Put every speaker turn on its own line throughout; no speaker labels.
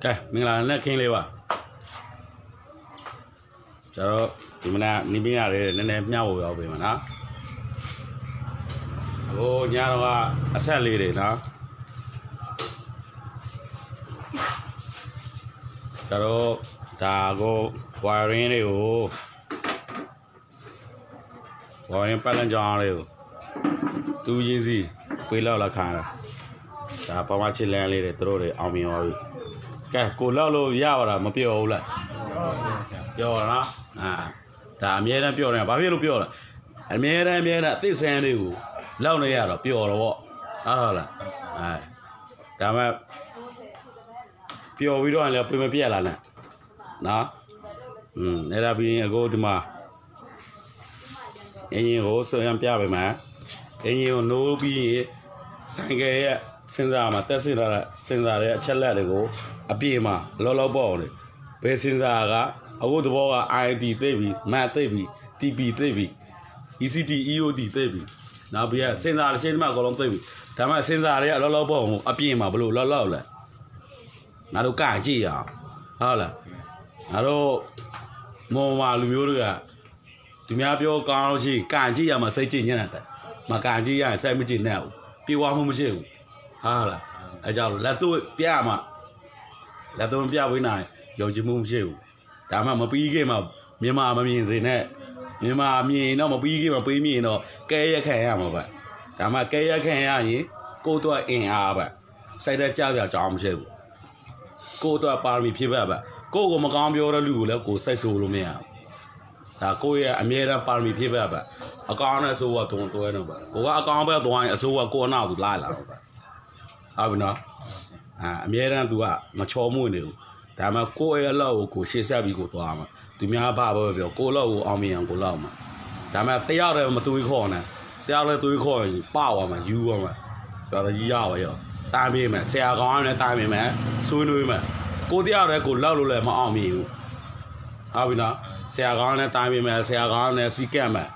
cái mình là nó khen liều à cho thì mình là đi bây giờ để nên nhau rồi về mà nó ô nhà nó sẽ lì để nó cho nó ta có wiring này ô wiring phải lên giòn rồi tu gì quay lâu là khá là ta phải chơi lên để tôi để ao miếng rồi cái cô lâu lâu giàu là mà biểu lại biểu nó ta miếng nó biểu này bao nhiêu biểu là miếng này tích sen đi lâu này rồi biểu rồi bộ đó là ta mà biểu video này là phải biểu là nè đó này là bây giờ go thì mà anh em go số em biểu vậy mà anh em nấu bây sang cái sinh ra mà tết sinh ra đấy chết lại đấy go abi mà lâu bao này bây sinh ra cả go thì bao ID tây bi mã tây bi TP tây bi ECT EOD tây bi nào bây giờ sinh ra là sinh mà có lòng tây bi thằng mà sinh ra đấy lâu bao abi mà bao lâu lại nào đâu cả chi à là nào đâu mua mà lưu miêu được à tụi mình biểu cao chi cả chi à mà xây chi như này mà cả chi à xây mới chi nào biểu qua không chịu là ai cháu là tôi bia mà là tôi bia với này giờ chỉ muốn chịu cả mà bị cái mà miền gì nè miền mà miền nó mà bị cái mà bị miền nó cái cái mà vậy cả mà cái gì cô tôi vậy xây ra cha giờ chọn chịu cô tôi bảo mình phía vậy cô có mà con biểu ra lù là cô xây số luôn mẹ ta cô ấy mẹ ra bảo mình phía vậy con nó số thùng tôi nó vậy cô con bây giờ tôi số cô nào tụi lại là bên đó mẹ ra tụi mà cho mua nhiều ta mà cô ấy lâu cô sẽ sẽ bị cô toa mà tụi mình ba biểu cô lâu ông miệng cô lâu mà ta mà tây rồi mà tôi khó nè tây rồi tôi khó bao mà yêu mà cho nó yêu vậy ta mẹ mà xe con này ta mẹ xui nuôi mà cô tây rồi cô lâu rồi mà ông miệng bên đó xe con này ta mẹ xe con này xí kem mà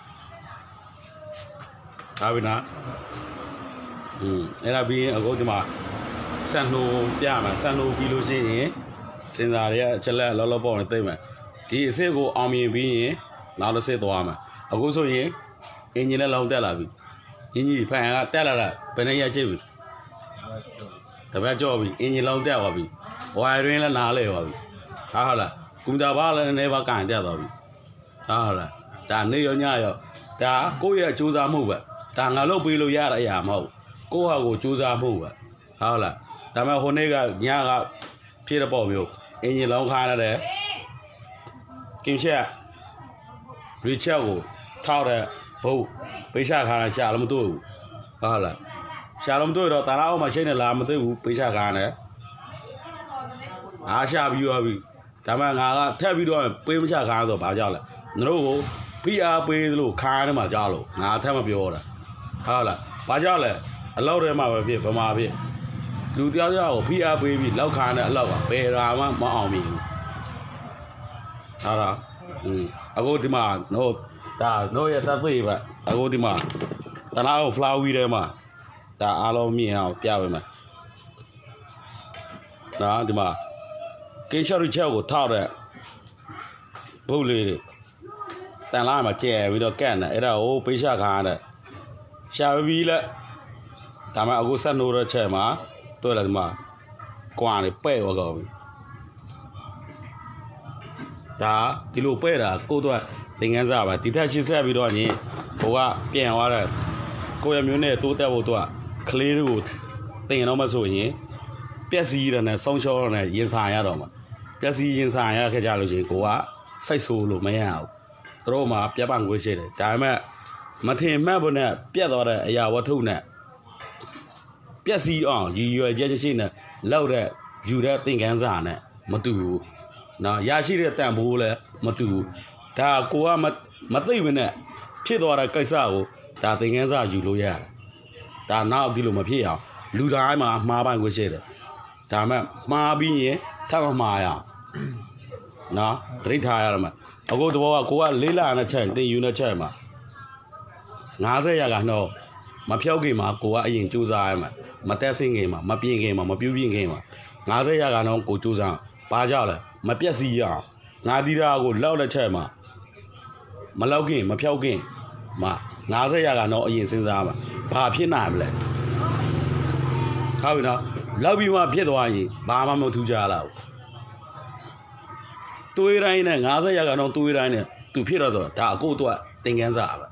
bên đó đây là vì ở cô thì mà san lô bia mà san lô kilo gì sinh ra đấy chơi lại lâu bao này tới mà thì xe cô ông miệng vì nào là xe to mà ở cô số gì anh nhìn là lâu tới là vì anh nhìn phải tới là bên này chơi vì tập ra cho vì anh nhìn lâu tới là vì ngoài rồi là nào lấy vì là cũng đã bảo là này vào cảnh tới rồi là ta nơi ở nhà rồi ta cố ý chú ra mua vậy ta ngã lâu bị lâu ra lại giảm hậu cô họ của chú ra mua vậy là ta mà hôm nay cái nhà cái phía đó bảo biểu anh nhìn lâu khai là đấy kinh xe Richard của thao đấy bố bây giờ khai là xả lắm tôi là xả lắm tôi đó ta nào mà xe này làm tôi bây giờ khai này xả biểu ta mà ngã theo video bây giờ khai rồi bảo cho là nó bây giờ rồi khai nó mà cho luôn ngã theo mà biểu là bảo cho là lâu rồi mà việc mà việcလူတယောက်တယောက်ကိုဖိအားပေးပြီးလောက်ခါနဲ့အလောက်ကဘယ်ရာမှမအောင်မြင်ဘူးအခုဒီမှာတို့ရတက်သေးပဲအခုဒီမှာတနာကို flower ထဲမှာဒါအားလုံးမြင်အောင်ပြပေးမယ်ဒီမှာကိရှော်ရီချက်ကိုထောက်တဲ့ဘုတ်လေးတွေတန်လာမှာကျဲပြီးတော့ကန့်တယ်အဲ့ဒါကိုပိရှာခါတဲ့ရှာပြီးလက်ဒါမှအခုဆက်နိုးတဲ့ချက်မှာတွေ့လာဒီမှာကွာနေပဲ့သွားကောင်းဒါဒီလိုပဲ့တာကိုတော့သင်ခန်းစာပါဒီထက်ရှင်းဆက်ပြီးတော့ညင်ကိုကပြန်သွားတဲ့ကိုရမျိုးနဲ့တိုးတက်ဖို့တော့ကလေးတွေကိုသင်တော့မဆိုရင်ပျက်စီးတယ်နဲ့ဆုံးရှုံးတယ်ရင်ဆိုင်ရတော့မှာပျက်စီးရင်ဆိုင်ရခဲ့ကြလို့ချင်းကိုကစိတ်ဆိုးလို့မရဘူးသူတို့မှာပြတ်ပန့်ခွေးရှိတယ်ဒါပေမဲ့မထင်မှတ်ဖို့နဲ့ပြတ်သွားတဲ့အရာဝတ္ထုနဲ့ပျက်စီးအောင်ရည်ရွယ်ချက်ရှိနဲ့လောက်တဲ့ယူတဲ့သင်ခန်းစာနဲ့မတူဘူးနော်ရရှိတဲ့တန်ဖိုးလည်းမတူဘူးဒါကိုကမသိမနဲ့ဖြစ်သွားတဲ့ကိစ္စကိုဒါသင်ခန်းစာယူလို့ရတယ်ဒါနောက်ဒီလိုမဖြစ်အောင်လူတိုင်းမှာမှားပိုင်ခွင့်ရှိတယ်ဒါမှမှားပြီးရင်ထပ်မမှားရအောင်နော်သတိထားရမှာအခုတဘောကကိုကလေးလာနဲ့ချက်တင်ယူနဲ့ချက်မှာ90%တော့မဖြောက်ခင်မှာကိုကအရင်စူးစမ်းရမှာမတက်ဆင်းခင်မှာမပြင်းခင်မှာမပြူးပြင်းခင်မှာ90ရာခိုင်နှုန်းကိုကြိုးစားပါကြလဲမပြက်စီရအောင်ငါတီးတာကိုလောက်လက်ချက်မှာမလောက်ခင်မဖြောက်ခင်မှာ90ရာခိုင်နှုန်းအရင်စဉ်းစားမှာဘာဖြစ်နိုင်မလဲဟုတ်ပြီနော်လောက်ပြီးမှဖြစ်သွားရင်ဘာမှမထူးကြလားတွေးတိုင်းနဲ့90ရာခိုင်နှုန်းတွေးတိုင်းနဲ့သူဖြစ်တော့ဆိုဒါအကိုတော့သင်ခန်းစာပဲ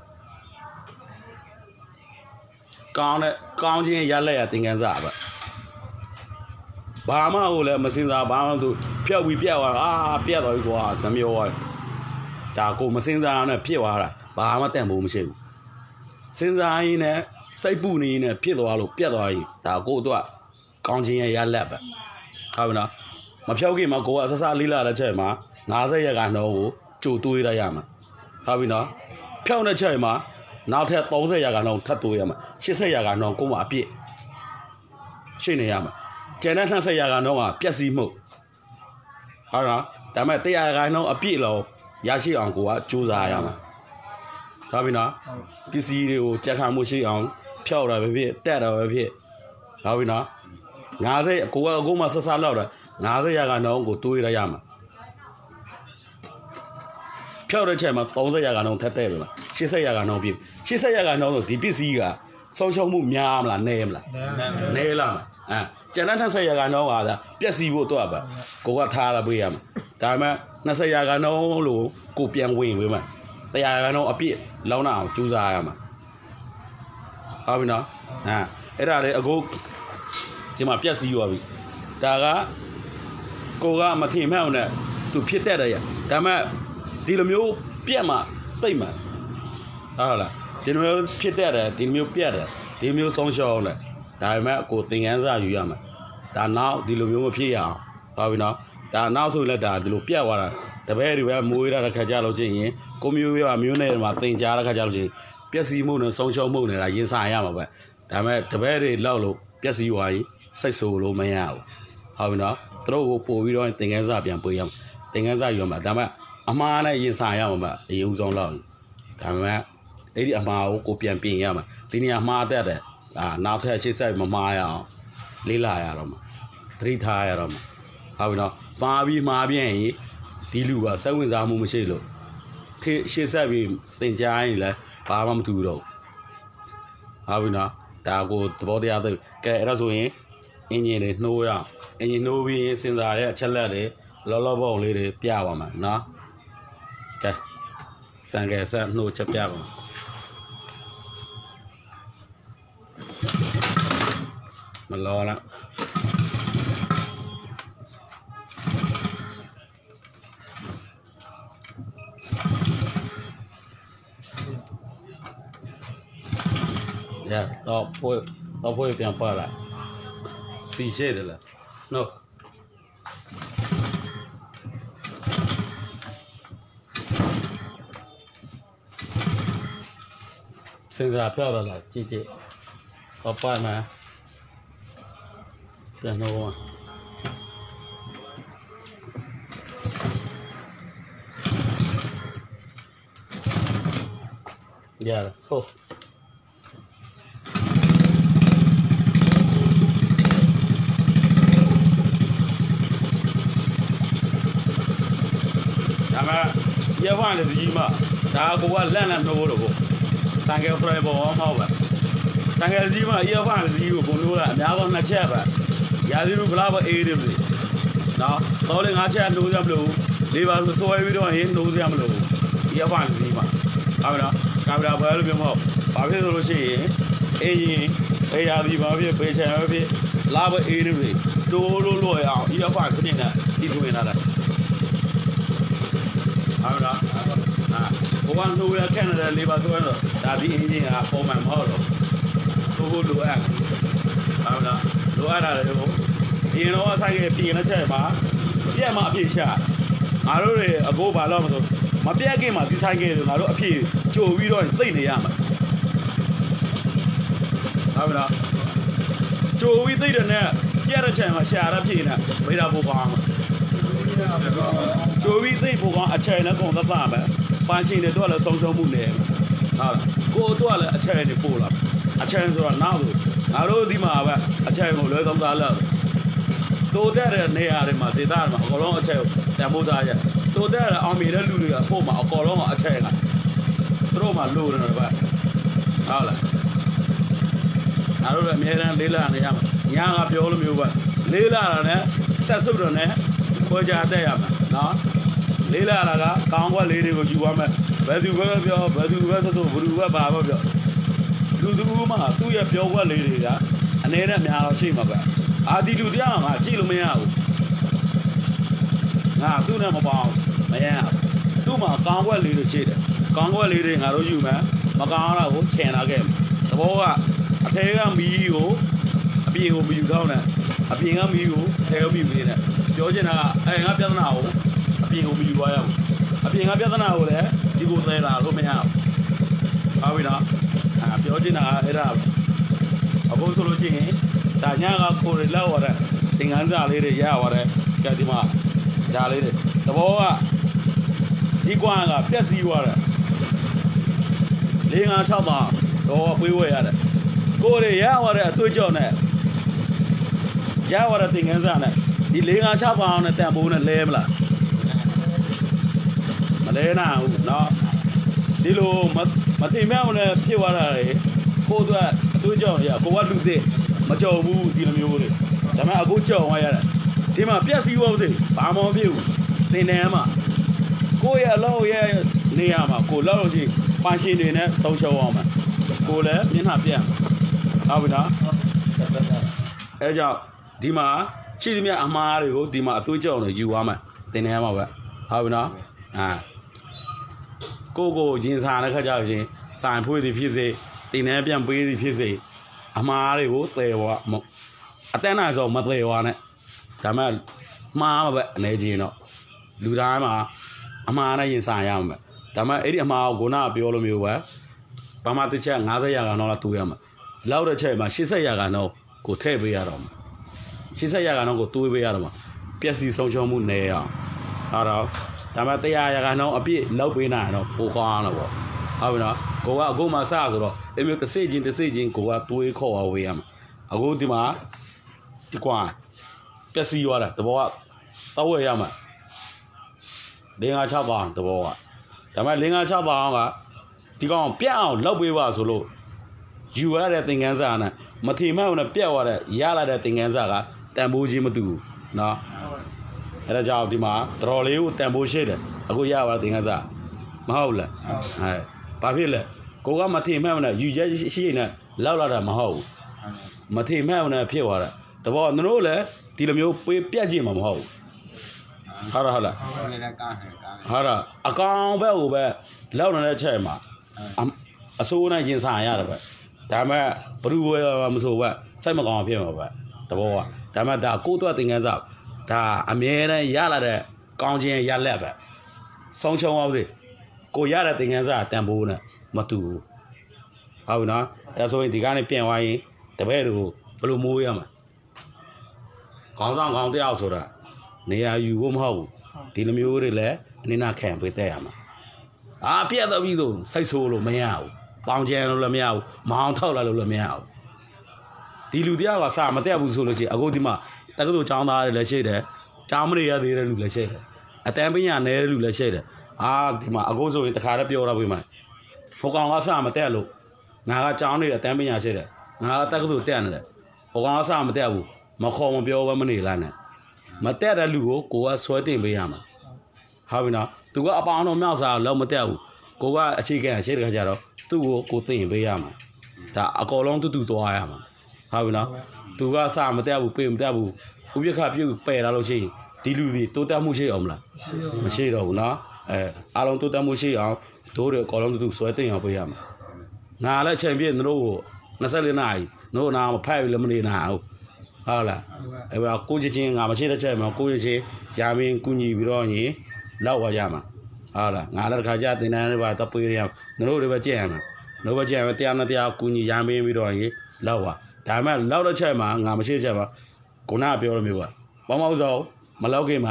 ကောင်းချင်းရလက်ရသင်ခန်းစာပဲဘာမှဟိုလည်းမစင်စားဘာမှသူဖြောက်ပြီးပြက်သွားပြက်သွားပြီကွာနှမျောသွားဒါကိုမစင်စားနဲ့ဖြစ်သွားတာဘာမှတန်ဖို့မရှိဘူးစင်စားရင်းနဲ့စိတ်ပူနေရင်းနဲ့ဖြစ်သွားလို့ပြက်သွားရင်ဒါကိုတော့ကောင်းချင်းရလက်ပဲဟုတ်ပြီနော်မဖြောက်ခင်မှာကိုကဆဆလေးလာတဲ့ချက်မှာ90ရာခိုင်နှုန်းကိုကြိုတွေးရရမှာဟုတ်ပြီနော်ဖြောက်တဲ့ချက်မှာနောက်ထပ်30ရာခိုင်နှုန်းထပ်တွေးရမှာ80ရာခိုင်နှုန်းကိုမှအပြည့်ရှင်းနေရမှာကျန်တဲ့20ရာခိုင်နှုန်းကပြက်စီးမှုဟုတ်လားဒါပေမဲ့100ရာခိုင်နှုန်းအပြည့်လုံးရရှိအောင်ကိုကစူးစမ်းရမှာဟုတ်ပြီနော်ပစ္စည်းတွေကိုကြက်ခံမှုရှိအောင်ဖြောက်တာပဲဖြစ်တက်တာပဲဖြစ်ဟုတ်ပြီနော်90ကိုကအခုမှဆဆလောက်တာ90ရာခိုင်နှုန်းကိုတွေးရရမှာဖြောက်တဲ့ချက်မှာ30ရာခိုင်နှုန်းထပ်တဲ့ပဲမှာ80ရာခိုင်နှုန်းပြည့်80ရာခိုင်နှုန်းဆိုဒီပစ္စည်းကဆုံးရှုံးမှုများမလားနည်းမလားနည်းလားကျန်တဲ့20ရာခိုင်နှုန်းကပျက်စီးဖို့တော့ပဲကိုကထားလာပေးရမှာဒါပေမဲ့20ရာခိုင်နှုန်းလို့ကိုပြန်ဝင်ပေးမှာ100ရာခိုင်နှုန်းအပြည့်လောင်းလာအောင်ကြိုးစားရမှာဟုတ်ပြီနော်အဲ့ဒါလေအခုဒီမှာပျက်စီးသွားပြီဒါကကိုကမထင်မှန်းနဲ့သူဖြစ်တတ်တယ်ရဒါပေမဲ့ဒီလိုမျိုးပြက်မှတိတ်မှဟုတ်လားဒီလိုမျိုးဖြစ်တတ်တယ်ဒီလိုမျိုးပြက်တယ်ဒီမျိုးဆုံးရှုံးတယ်ဒါပေမဲ့ကိုသင်ခန်းစာယူရမှာဒါနောက်ဒီလိုမျိုးမဖြစ်ရအောင်ဟုတ်ပြီနော်ဒါနောက်ဆိုလည်းဒါဒီလိုပြက်သွားတာတပည့်တွေပဲမွေးရတဲ့ခါကြလို့ရှိရင်ကိုမျိုးရမျိုးနဲ့မှာသင်ကြားတဲ့ခါကြလို့ရှိရင်ပျက်စီးမှုနဲ့ဆုံးရှုံးမှုနဲ့ရင်ဆိုင်ရမှာပဲဒါပေမဲ့တပည့်တွေလောက်လို့ပျက်စီးသွားရင်စိတ်ဆိုးလို့မရဘူးဟုတ်ပြီနော်သူတို့ကိုပို့ပြီးတော့သင်ခန်းစာပြန်ပေးရမှာသင်ခန်းစာယူရမှာဒါပေမဲ့အမှားနဲ့ရင်ဆိုင်ရမှာအရင်ဦးဆုံးလောက်ဒါပေမဲ့အဲ့ဒီအမှားကိုပြန်ပြင်ရမှာဒီနေရာမှားတတ်တယ်နောက်ထပ်ရှေ့ဆက်မမှားရအောင်လေးလာရတော့မှာသတိထားရတော့မှာဟုတ်ပြီနော်မှားပြီးမှားပြန်ရင်ဒီလူကစိတ်ဝင်စားမှုမရှိလို့ရှေ့ဆက်ပြီးသင်ကြားရင်လည်းဘာမှမထူတော့ဟုတ်ပြီနော်ဒါကိုသဘောတရားသိကဲအဲ့ဒါဆိုရင်အင်ဂျင်တွေနှိုးရအောင်အင်ဂျင်နှိုးပြီးစဉ်းစားတဲ့အချက်လက်တွေလောလောပုံလေးတွေပြပါမှာနော်ကဲစံကဲဆက်နှိုးချက်ပြပါမလောလားရတော့ဖွေပြန်ပါလာစီရှိတယ်လား noစဉ်းစားဖြောက်လာလားကြည့်တော့ပါမှာပြန်တော့ရတယ်ဟုတ်ဒါမှရဖန်လည်းကြီးမှဒါကိုကလန့်လန့်နှိုးလို့တန်ကယ်ဖရိုင်ပေါ်မဟုတ်ပါတန်ကယ်ကြီးမှရဖန်လည်းကြီးကိုဘုံလို့လားအများဆုံး2ချက်ပဲရာသီဥတုဘလားပဲအေးတယ်ပြီနော်တော့လေ5ချက်နှိုးရမလို့လေးပါဆိုဆွဲပြီးတော့ဟင်းနှိုးရမလို့ရဖန်ကြီးမှဟုတ်ပြီနော်ကင်မရာဘယ်လိုမျိုးမဟုတ်ဘာဖြစ်လို့ရှိရင်အေးရာသီဘာဖြစ်ပေချင်ဘာဖြစ်လားပဲအေးတယ်ပြီတိုးလို့ရအောင်ရဖန်ခဏနဲ့တီးထွင်လာတာဟုတ်လားဘဝနှိုးရခက်နေတဲ့လေးပါဆိုတော့ဒါဒီအင်ဂျင်ကပုံမှန်မဟုတ်တော့ဘိုးလိုအပ်ဟုတ်လားလိုအပ်တာလေဘိုးဒီတော့ဆိုင်ကပြင်လက်ချက်မှာပြက်မှအပြည့်ချငါတို့တွေအကိုဘာလို့မဆိုမပြက်ခင်မှာဒီဆိုင်ကငါတို့အပြည့်ကြိုပြီးတော့သိနေရမှာဟုတ်လားကြိုပြီးသိတဲ့နဲ့ပြက်တဲ့ချက်မှာရှာရပြည့်နေမိတာဘိုးကောင်းကြိုပြီးသိဖို့ကအချိန်နဲ့ကုန်သက်ပါမယ်ပန်းရှင်တွေတော့လည်းဆုံးရှုံးမှုနေဟုတ်လားကိုတော့လည်းအချိန်နဲ့ပို့လာအချိန်ဆိုတော့နောက်ဆိုင Aro di ma ba achai ngo lo thong da la to that ne ya de ma de da ma ko long achai tan bo da ya to that aw mi de lu de ko ma ko long achai ga tro ma lo de ba ha la aro le me ran le la ne ya ma nya ga pyo lo myo ba le la da ne sat sup do ne ko ja tet ya ma no le la la ga kaung kwa le de ko yu wa ma ba du ba pyo ba du ba so bu du ba ba ba pyoလူသူမှသူ့ရဲ့ပြောခွက်လေးတွေကအနေနဲ့များတော့ရှိမှာပဲအာဒီလူတရားငါကြည့်လို့မရဘူးငါသူ့နဲ့မပေါအောင်မရဘူးသူ့မှာကောင်းခွက်လေးတွေရှိတယ်ကောင်းခွက်လေးတွေငါတို့ယူမယ်မကောင်းတော့ကိုချင်လာခဲ့သဘောကအထဲကမီးကိုအပြင်ကိုမယူတော့နဲ့အပြင်ကမီးကိုထဲကိုမီးမနေနဲ့ပြောချင်တာကငါပြဿနာကိုအပြင်ကိုမယူသွားရဘူးအပြင်ကပြဿနာကိုလည်းဒီကိုသဲလာလို့မရဘူးဟုတ်ပြီနော်ပြောချင်တာအဲ့ဒါအခုဆိုလို့ရှိရင်ဒါညကကိုယ်လောက်ရတဲ့သင်္ကန်းစာလေးတွေရရတယ်ကြဒီမှာဒါလေးတွေသဘောကဒီကွာကပြက်စီးသွားတယ်၄၅၆ပါတော့ပွေးဝဲရတယ်ကိုယ်တွေရရတဲ့အတွေ့အကြုံနဲ့ရရတဲ့သင်္ကန်းစာနဲ့ဒီ၄၅၆ပါနဲ့တန်ဖိုးနဲ့လဲမလားမလဲနိုင်ဘူးเนาะဒီလိုမသိမဲ့အောင်လည်းဖြစ်သွားတာလေကိုတို့အတူကြောင်ရကိုကလူသိမကြော်ဘူးဒီလိုမျိုးတွေဒါပေမဲ့အခုကြော်သွားရတယ်ဒီမှာပြက်စီးဖို့သိဘာမှမဖြစ်ဘူးသင်တယ်မှာကိုရဲ့အလောက်ရဲ့နေရာမှာကိုလောက်လို့ရှိပန်းရှင်တွေနဲ့ဆုံးရှုံးအောင်မှာကိုလည်းမျက်နှာပြတ်ဟုတ်ပြီနော်အဲကြောင့်ဒီမှာရှိသမျှအမားတွေကိုဒီမှာအတူကြောင်တွေယူသွားမှာသင်တယ်မှာပဲဟုတ်ပြီနော်ကိုရင်စာတဲ့ခါကျရင်ဆိုင်ဖွေးသည်ဖြစ်စေတင်နေပြန်ပေးသည်ဖြစ်စေအမားတွေကိုသယ်သွားအတန်းနိုင်ဆိုမသယ်သွားနဲ့ဒါမှမှားမှာပဲအနေချင်းတော့လူတိုင်းမှာအမားနဲ့ရင်ဆိုင်ရမှာဒါမှအဲ့ဒီအမားကိုခုနကပြောလို့မျိုးပဲဘာမှတစ်ချက်50ရာခိုင်နှုန်းလောက်တူရမှာလောက်တဲ့ချက်မှာ80ရာခိုင်နှုန်းကိုထည့်ပေးရတော့မှာ80ရာခိုင်နှုန်းကိုတူပေးရတော့မှာပျက်စီးဆုံးရှုံးမှုနည်းအောင်အဲ့တော့ဒါမှ100ရာခိုင်နှုန်းအပြည့်လောက်ပေးနိုင်တော့ပိုကောင်းတော့ပေါ့ဟုတ်ပြီနော်ကိုကအခုမှစဆိုတော့အမျိုးတစ်စိတ်ချင်းကိုကတွေးခေါ်အောင်ဝေးရမှာအခုဒီမှာဒီကွာပျက်စီးသွားတာတဘောကတောက်ဝဲရမှာ5-6ပါတဘောကဒါမှ5-6ပါကဒီကောင်ပြတ်အောင်လောက်ပေးပါဆိုလို့ယူရတဲ့သင်္ကန်းစာနဲ့မထီမဲ့အောင်နဲ့ပြတ်သွားတဲ့ရလာတဲ့သင်္ကန်းစာကတန်ဖိုးချင်းမတူဘူးနော်အဲ့ဒါကြောင့်ဒီမှာတော်လေးကိုတန်ဖိုးရှိတယ်အခုရပါသင်္ကန်းစာမဟုတ်လားဘာဖြစ်လဲကိုကမထီမဲ့အောင်နဲ့ယူချက်ရှိနေလောက်လာတာမဟုတ်ဘူးမထီမဲ့အောင်နဲ့ဖြစ်သွားတာတဘောတို့လည်းဒီလိုမျိုးပေးပြတ်ကြည့်မှာမဟုတ်ဘူးဟုတ်လားဟာအကောင်ဘက်ကိုပဲလောက်နေတဲ့ချက်မှာအစိုးနဲ့ရင်ဆိုင်ရတယ်ပဲဒါမှဘ누구ဝဲမဆိုပဲစိုက်မကောင်ဖြစ်မှာပဲတဘောကဒါမှဒါကိုတော့သင်္ကန်းစာဒါအမြဲတမ်းရလာတဲ့ကောင်းခြင်းရလက်ပဲဆုံးချုံအောင်စေကိုရတဲ့သင်္ကန်းစာတန်ဖိုးနဲ့မတူဘူးဟုတ်ပြီနော်အဲဆိုရင်ဒီကနေပြန်သွားရင်တပည့်တို့ဘယ်လိုမိုးရမှာခေါင်းဆောင်ခေါင်းတယောက်ဆိုတာနေရာယူဖို့မဟုတ်ဘူးဒီလိုမျိုးတွေလည်းအနည်းနာခံပေးတဲ့ရမှာပြက်တော့ပြီးဆိုစိတ်ဆိုးလို့မရဘူးပေါင်ကျန်လို့လည်းမရဘူးမအောင်ထောက်လာလို့လည်းမရဘူးဒီလူတရားကစာမတက်ဘူးဆိုလို့ရှိရင်အခုဒီမှာတက္ကသိုလ်ကျောင်းသားတွေလည်းရှိတယ်ကျောင်းမတွေရသေးတဲ့လူလည်းရှိတယ်အတန်းပညာနယ်တဲ့လူလည်းရှိတယ်ဒီမှာအခုဆိုရင်တခါတည်းပြောတော့ပြီးမှဟိုကောင်ကစာမတက်လို့ငါကကျောင်းနေတဲ့အတန်းပညာရှိတယ်ငါကတက္ကသိုလ်တက်နေတယ်ဟိုကောင်ကစာမတက်ဘူးမခေါ်မပြောဘဲမနေလိုက်နဲ့မတက်တဲ့လူကိုကဆွဲတင်ပေးရမှာဟုတ်ပြီနော်သူကအပေါင်းတော်မြောက်စားလောက်မတက်ဘူးကိုကအခြေခံရှိတဲ့ခါကျတော့သူ့ကိုသိရင်ပေးရမှာဒါအကောလုံးတူသွားရမှာဟုတ်ပြီနော်သူကစာမတက်ဘူးပေးမတက်ဘူးဥပက္ခပြုတ်ပယ်လာလို့ရှိရင်ဒီလူတွေတိုးတက်မှုရှိအောင်မလားမရှိတော့ဘူးနော်အားလုံးတိုးတက်မှုရှိအောင်တို့တွေအကောလုံးတူဆွဲတင်အောင်ပေးရမှာငါလည်းချိန်ပြည့်တို့ကို24နာရီတို့နာမဖိုက်လည်းမနေနိုင်ဘူးဟုတ်လားကိုချင်းငါမရှိတဲ့ချက်မှာကိုချင်းရာမင်းကုညီပြီးတော့ရင်လောက်သွားကြမှာဟုတ်လားငါလည်းတစ်ခါကျတင်တန်းတွေပါတော့ပေးရအောင်တို့တွေပဲကြည့်ရမှာတို့ပဲကြည့်ရမယ်တရားနဲ့တရားကုညီရာမင်းပြီးတော့ရင်လောက်သွားဒါမှလောက်တဲ့ချက်မှာငါမရှိတဲ့ချက်မှာခုနကပြောလို့မျိုးပါပေါင်းပေါင်းစောမလောက်ခင်မှာ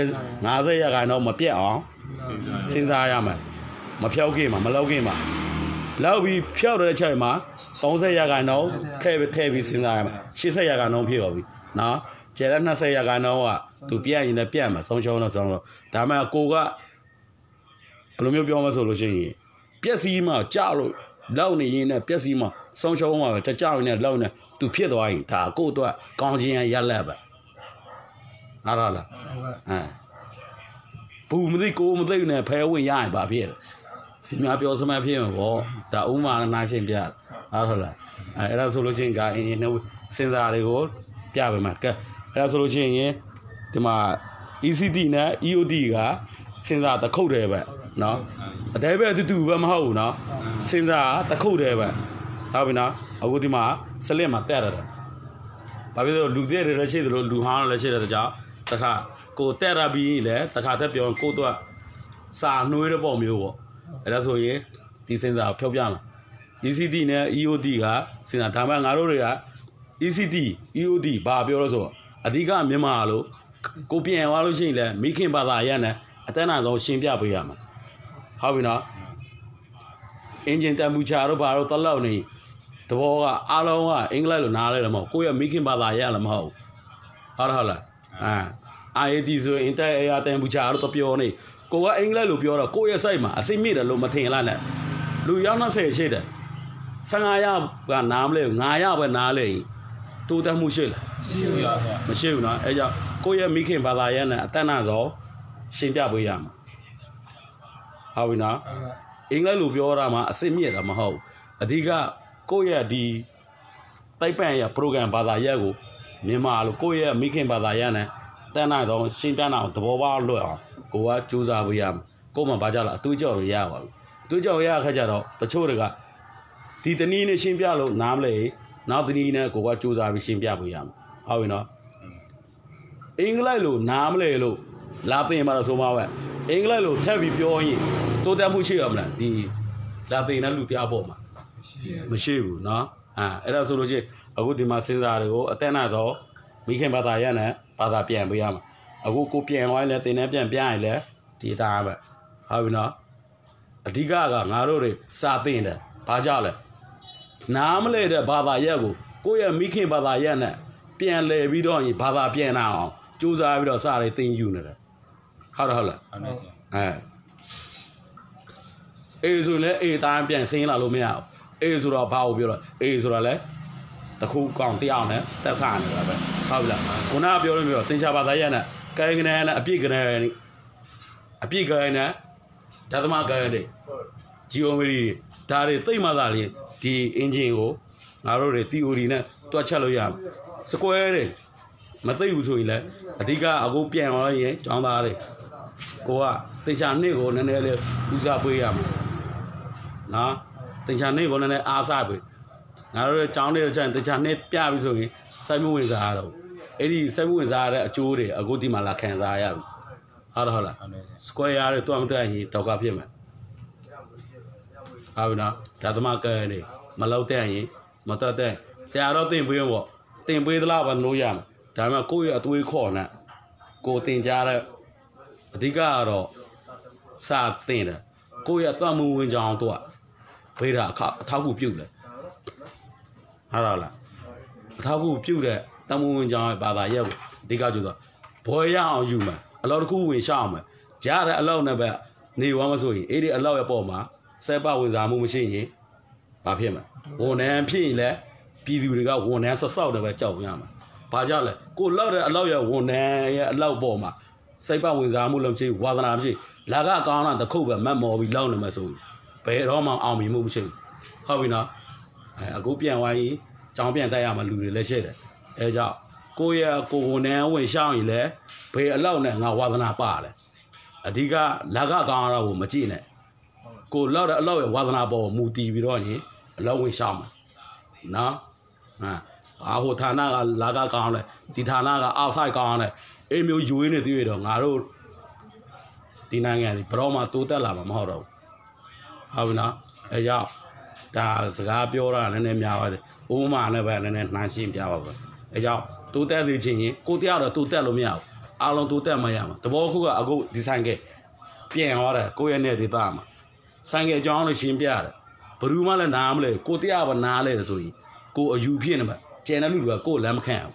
50ရာခိုင်တော့မပြတ်အောင်စဉ်းစားရမယ်မဖြောက်ခင်မှာမလောက်ခင်မှာလောက်ပြီးဖြောက်တဲ့ချက်မှာ 30ရာခိုင်နှုန်းထည့်ပြီးစဉ်းစားရမယ်80ရာခိုင်နှုန်းဖြစ်ပါပြီနော်ကျန်တဲ့20ရာခိုင်နှုန်းကသူပြတ်ရင်လည်းပြတ်မှာဆုံးရှုံးတော့ဆုံးတော့ဒါမှကိုကဘယ်လိုမျိုးပြောမဆိုလို့ရှိရင်ပြက်စီးမှကြောက်လို့လောက်နေရင်နဲ့ပြက်စီးမှဆုံးရှုံးမှာပဲတကြောက်ရင်လည်းလောက်နေသူဖြစ်သွားရင်ဒါကိုအတွက်ကောင်းခြင်းရလက်ပဲဟုတ်လားဘူးမသိကိုမသိနဲ့ဖဲဝင်ရရင်ဘာဖြစ်လဲဒီများပြောစမှဖြစ်မှာပေါ့ဒါဥမာနာရှင်းပြဟုတ်လားအဲ့ဒါဆိုလို့ရှိရင်ကအင်းနဲ့စဉ်းစားတွေကိုပြပေးမှာကဲအဲ့ဒါဆိုလို့ရှိရင်ဒီမှာ ECD နဲ့ EOD ကစဉ်းစားတခုတ်တယ်ပဲနော်အတဲပဲတူပဲမဟုတ်ဘူးနော်စဉ်းစားတခုတ်တယ်ပဲဟုတ်ပြီနော်အခုဒီမှာစလစ်မှာတက်ရတယ်ဘာဖြစ်လို့လူသေးတွေလည်းရှိတယ်လို့လူဟောင်းလည်းရှိတယ်တကြောင်တခါကိုတက်ရပြီးလေတခါတက်ပြောကိုတော့စာနှွေးတဲ့ပုံမျိုးပေါ့အဲ့ဒါဆိုရင်ဒီစဉ်းစားဖြောက်ပြမှာ ECD နဲ့ EOD ကစဉ်းစားဒါမှငါတို့တွေက ECD EOD ဘာပြောလို့ဆိုတော့အဓိကမြန်မာလို့ကိုပြန်သွားလို့ရှိရင်လည်းမိခင်ဘာသာရက်နဲ့အတန်းနာဆုံးရှင်းပြပေးရမှာဟုတ်ပြီနော်အင်ဂျင်တန်ပူချာတို့ဘာတို့တလောက်နေတဘောကအားလုံးကအင်္ဂလိပ်လိုနားလဲတယ်မဟုတ်ကိုယ့်ရဲ့မိခင်ဘာသာရက်လည်းမဟုတ်ဟုတ်လားIAT ဆိုရင် Inter Air တန်ပူချာတို့တပြောနေကိုကအင်္ဂလိပ်လိုပြောတော့ကိုယ့်ရဲ့စိတ်မှာအစိမ့်မိတယ်လို့မထင်လိုက်နဲ့လူရောက်20ရှိတယ်15ယောက်ကနားမလဲ9ယောက်ပဲနားလဲတိုးတက်မှုရှိလားမရှိဘူးနော်အဲကြောင့်ကိုယ့်ရဲ့မိခင်ဘာသာရက်နဲ့အတန်းနာဆုံးရှင်းပြပေးရမှာဟုတ်ပြီနော်အင်္ဂလိပ်လိုပြောတာမှအစစ်မြစ်တာမဟုတ်အဓိကကိုယ့်ရဲ့ဒီတိုက်ပန့်ရဲ့ program ဘာသာရက်ကိုမြန်မာလိုကိုယ့်ရဲ့မိခင်ဘာသာရက်နဲ့တန်းနာဆုံးရှင်းပြအောင်သဘောပေါက်လွတ်အောင်ကိုကစူးစမ်းပေးရမှာကို့မှာဘာကြလားအတူကြော်လို့ရပါဘူးအတူကြော်ရခါကြတော့တချို့တွေကဒီတနည်းနဲ့ရှင်းပြလို့နားမလဲနောက်တနည်းနဲ့ကိုကစူးစမ်းပြီးရှင်းပြပေးရမှာဟုတ်ပြီနော်အင်္ဂလိပ်လိုနားမလဲလို့လာပင်မှာတော့ဆိုမှပဲအင်္ဂလိပ်လိုထပ်ပြီးပြောရင်တိုးတက်မှုရှိရမလားဒီလာပင်နဲ့လူပြပေါ့မှာမရှိဘူးเนาะအဲ့ဒါဆိုလို့ရှိရင်အခုဒီမှာစဉ်းစားတွေကိုအတက်နာတော့မိခင်ဘာသာရနဲ့ဘာသာပြန်ပေးရမှာအခုကိုပြန်သွားရင်လည်းတင်နဲ့ပြန်ပြရင်လည်းဒီတာပဲဟုတ်ပြီเนาะအဓိကကငါတို့တွေစာသင်တယ်ဘာကြောင့်လဲနားမလဲတဲ့ဘာသာရက်ကိုယ့်ရဲ့မိခင်ဘာသာရက်နဲ့ပြန်လဲပြီးတော့ရင်ဘာသာပြန်လာအောင်စူးစမ်းပြီးတော့စာတွေသင်ယူနေတယ်ဟုတ်လားအေးဆိုလည်းအေးတိုင်းပြန်ဆင်းလာလို့မရဘူးအေးဆိုတော့ဘာကိုပြောတော့အေးဆိုတော့လည်းတခုကောင်တရားနဲ့တက်ဆာနေတာပဲဟုတ်ပြီလားခုနကပြောလို့မျိုးသင်္ချာဘာသာရက်နဲ့ကဲကနေနဲ့အပြည့်ကနေနဲ့ဓာတ်သမားကနေ geometry ဒါတွေသိမှသာလေဒီ engine ကိုငါတို့တွေ theory နဲ့တွက်ချက်လို့ရမှာ square တွေမသိဘူးဆိုရင်လည်းအဓိကအခုပြန်သွားရင်ကျောင်းသားတွေကိုကတင်ချာနှစ်ကိုနည်းနည်းလေးဦးစားပေးရမှာနော်တင်ချာနှစ်ကိုနည်းနည်းအားစားပေးငါတို့ကျောင်းတွေကျရင်တင်ချာနှစ်ပြပြီဆိုရင်စိုက်မှုဝင်စားရတော့အဲ့ဒီစိုက်မှုဝင်စားရတဲ့အကျိုးတွေအခုဒီမှာလာခံစားရပြီဟုတ်လား square ရတဲ့တွက်မတက်ရင်ဒေါက်ကဖြစ်မှာဟုတ်ပြီနော်ဓာတ်သမားကဲနေမလောက်တဲ့ရင်မတက်တဲ့ဆရာတော့တင်ပေးပေါ့တင်ပေးသလားဘာလို့ရမှာဒါမှကိုယ့်ရဲ့အသွေးခေါ်နဲ့ကိုတင်ကြတဲ့အဓိကကတော့စာတင်တယ်ကိုယ့်ရဲ့အသက်မူဝင်ကြောင်းတော့ဘေးတာအထောက်ကူပြုတ်တယ်ဟုတ်လားအထောက်ကူပြုတ်တဲ့တမူဝင်ကြောင်းရဲ့ဘာသာရက်ကိုအဓိကကျတော့ဘောရအောင်ယူမယ်အလောက်တစ်ခုဝင်ရှောက်မယ်ရတဲ့အလောက်နဲ့ပဲနေဝမ်းမဆိုရင်အဲ့ဒီအလောက်ရဲ့ပေါ်မှာစက်ပဝင်စားမှုမရှိရင်ဘာဖြစ်မလဲဝန်ထမ်းဖြစ်ရင်လည်းပြည်သူတွေကဝန်ထမ်းဆောက်တယ်ပဲကြောက်ရမှာဘာကြောင့်လဲကိုလောက်တဲ့အလောက်ရဲ့ဝန်ထမ်းရဲ့အလောက်ပေါ်မှာစိတ်ပဝင်စားမှုလုံးချိဝါသနာမရှိလာကကောင်းတာတခုပဲမတ်မော်ပြီးလောက်နေမှာဆိုဘယ်တော့မှအောင်မြင်မှုမရှိဘူးဟုတ်ပြီနော်အခုပြန်သွားရင်ကြောင်းပြန်တက်ရမှာလူတွေလည်းရှိတယ်အဲကြောင့်ကိုယ့်ရဲ့ကိုဝန်ထမ်းဝင်ရှောင်းရင်လည်းဘယ်အလောက်နဲ့ငါဝါသနာပါလဲအဓိကလာကကောင်းတာကိုမကြည့်နဲ့ကိုလောက်တဲ့အလောက်ရဲ့ဝါသနာပေါ်မူတည်ပြီးတော့ရင်အလောက်ဝင်ရှောင်းမှာနော်ဟိုဌာနကလာကကောင်းတယ်ဒီဌာနကအောက်ဆိုင်ကောင်းတယ်အေးမျိုးယူရင်းနေသေးရတော့ငါတို့ဒီနိုင်ငံဘယ်တော့မှတိုးတက်လာမှာမဟုတ်တော့ဘူးဟုတ်ပြီနော်အဲကြောင့်ဒါစကားပြောတာနည်းနည်းများပါတယ်ဥပမာနဲ့ပဲနည်းနည်းနှမ်းရှင်းပြပါပဲအဲကြောင့်တိုးတက်စေချင်ရင်ကိုတရားတော့တိုးတက်လို့မရဘူးအားလုံးတိုးတက်မှရမှာတဘောခုကအခုဒီဆိုင်ကပြန်သွားတယ်ကိုယ့်ရဲ့နေဒေသမှာဆိုင်ကအကြောင်းလို့ရှင်းပြတယ်ဘယ်သူမှလည်းနားမလဲကိုတရားပဲနားလဲဆိုရင်ကိုအယူဖြစ်နေမှာကျန်တဲ့လူတွေကကိုလမ်းမခံ